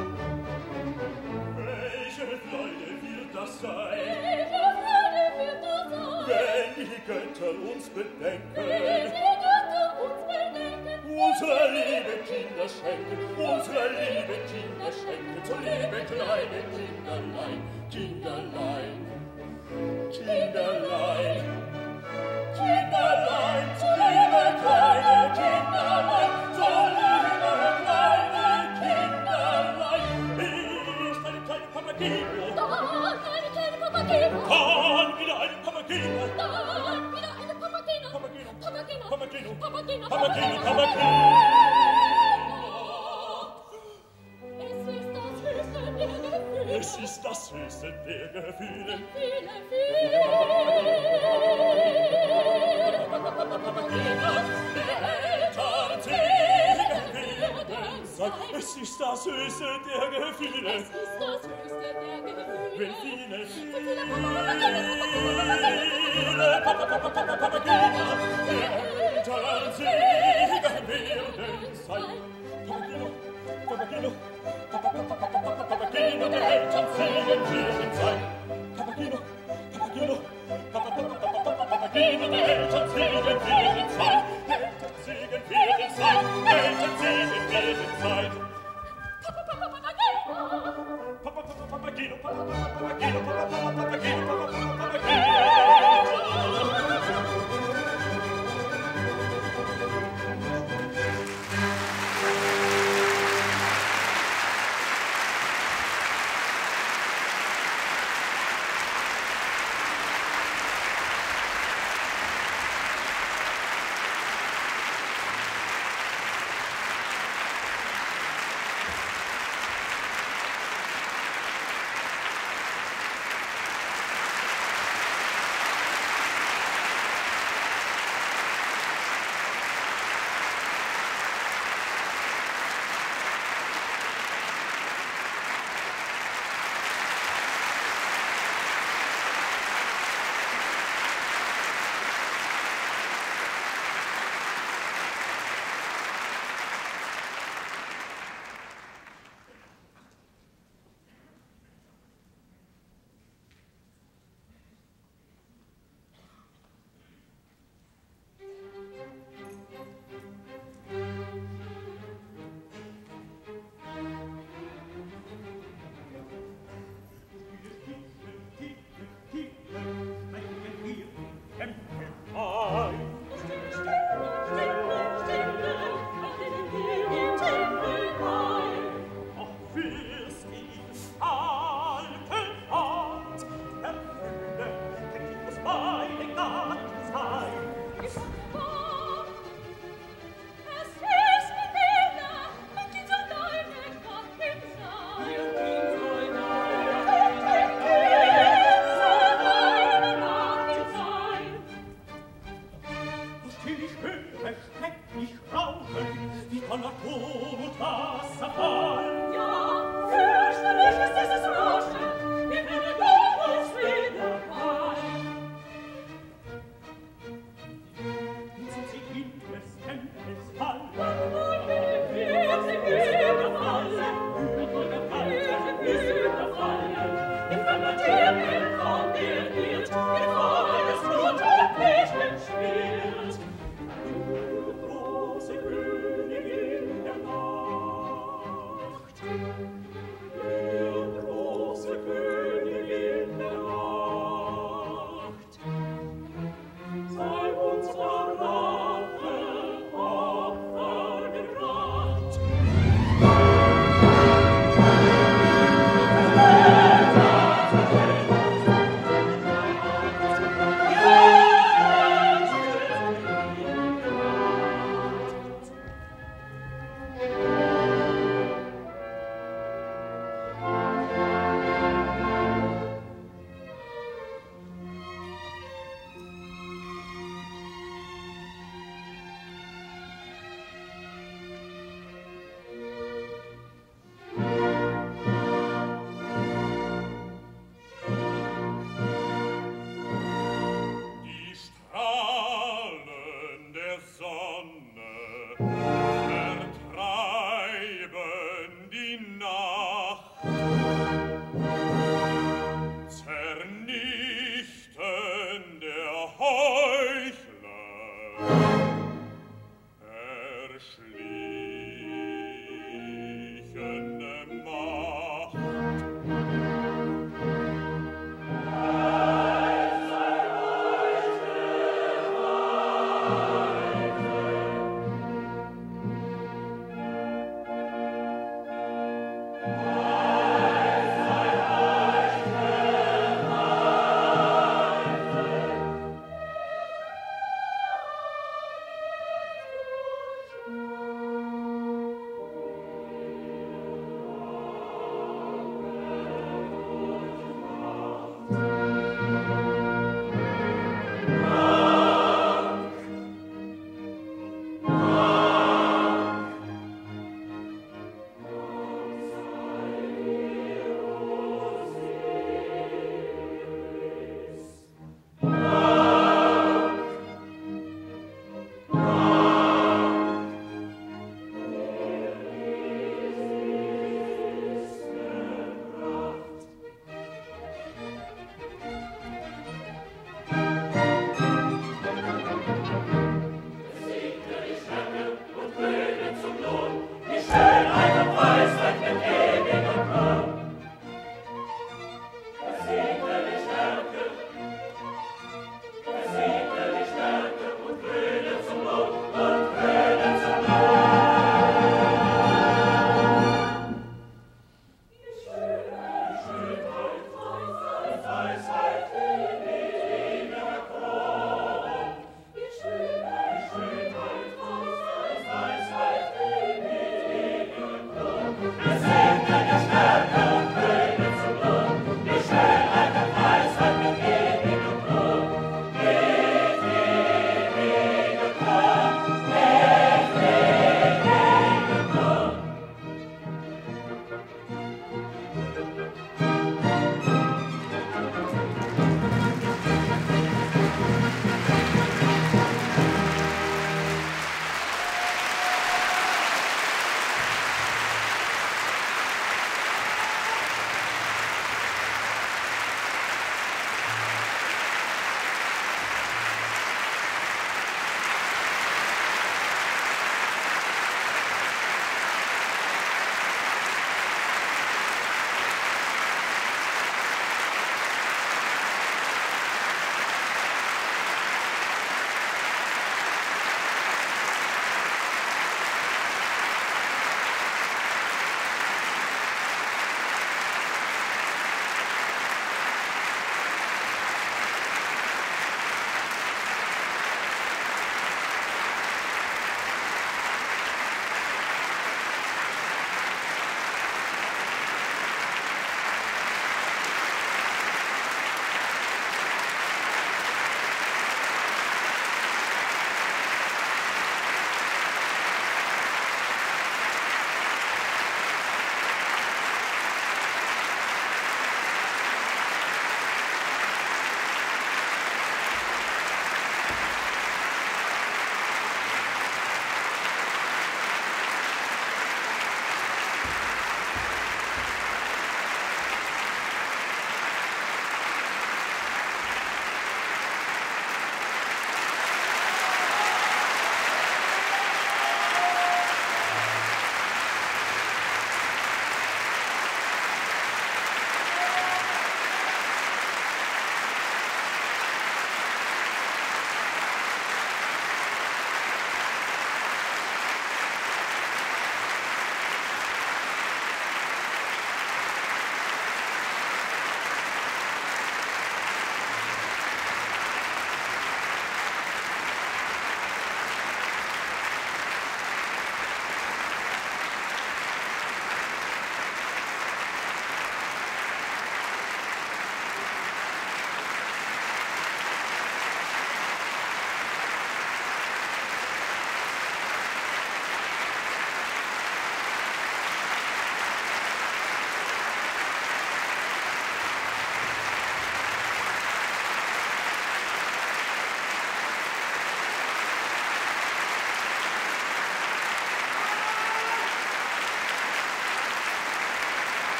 Speaker 5: Welche Freude wird das sein?
Speaker 4: Welche Freude wird das sein?
Speaker 5: Wenn die Götter uns bedenken.
Speaker 4: Wenn die Götter uns bedenken.
Speaker 5: Unsere liebe Kinder schenken, unsere liebe Kinder schenken, so liebe kleine Kinderlein, Kinderlein, Kinderlein, Kinderlein, so liebe kleine Kinderlein, so liebe kleine Kinderlein. Ist eine kleine Papageno,
Speaker 4: Dann eine kleine Papageno,
Speaker 5: kann wieder eine Papageno,
Speaker 4: dann wieder eine Papageno,
Speaker 5: Papageno,
Speaker 4: Papageno,
Speaker 5: Papageno,
Speaker 4: Papageno,
Speaker 5: Papageno,
Speaker 4: Papageno.
Speaker 5: Es ist das höchste der Gefühle. Es ist das höchste der Gefühle. Wenn viele, viele Papageno der Eltern Segen werden sein. Papageno, Papageno der Eltern Segen werden sein. Papageno, Papageno der Eltern Segen werden sein.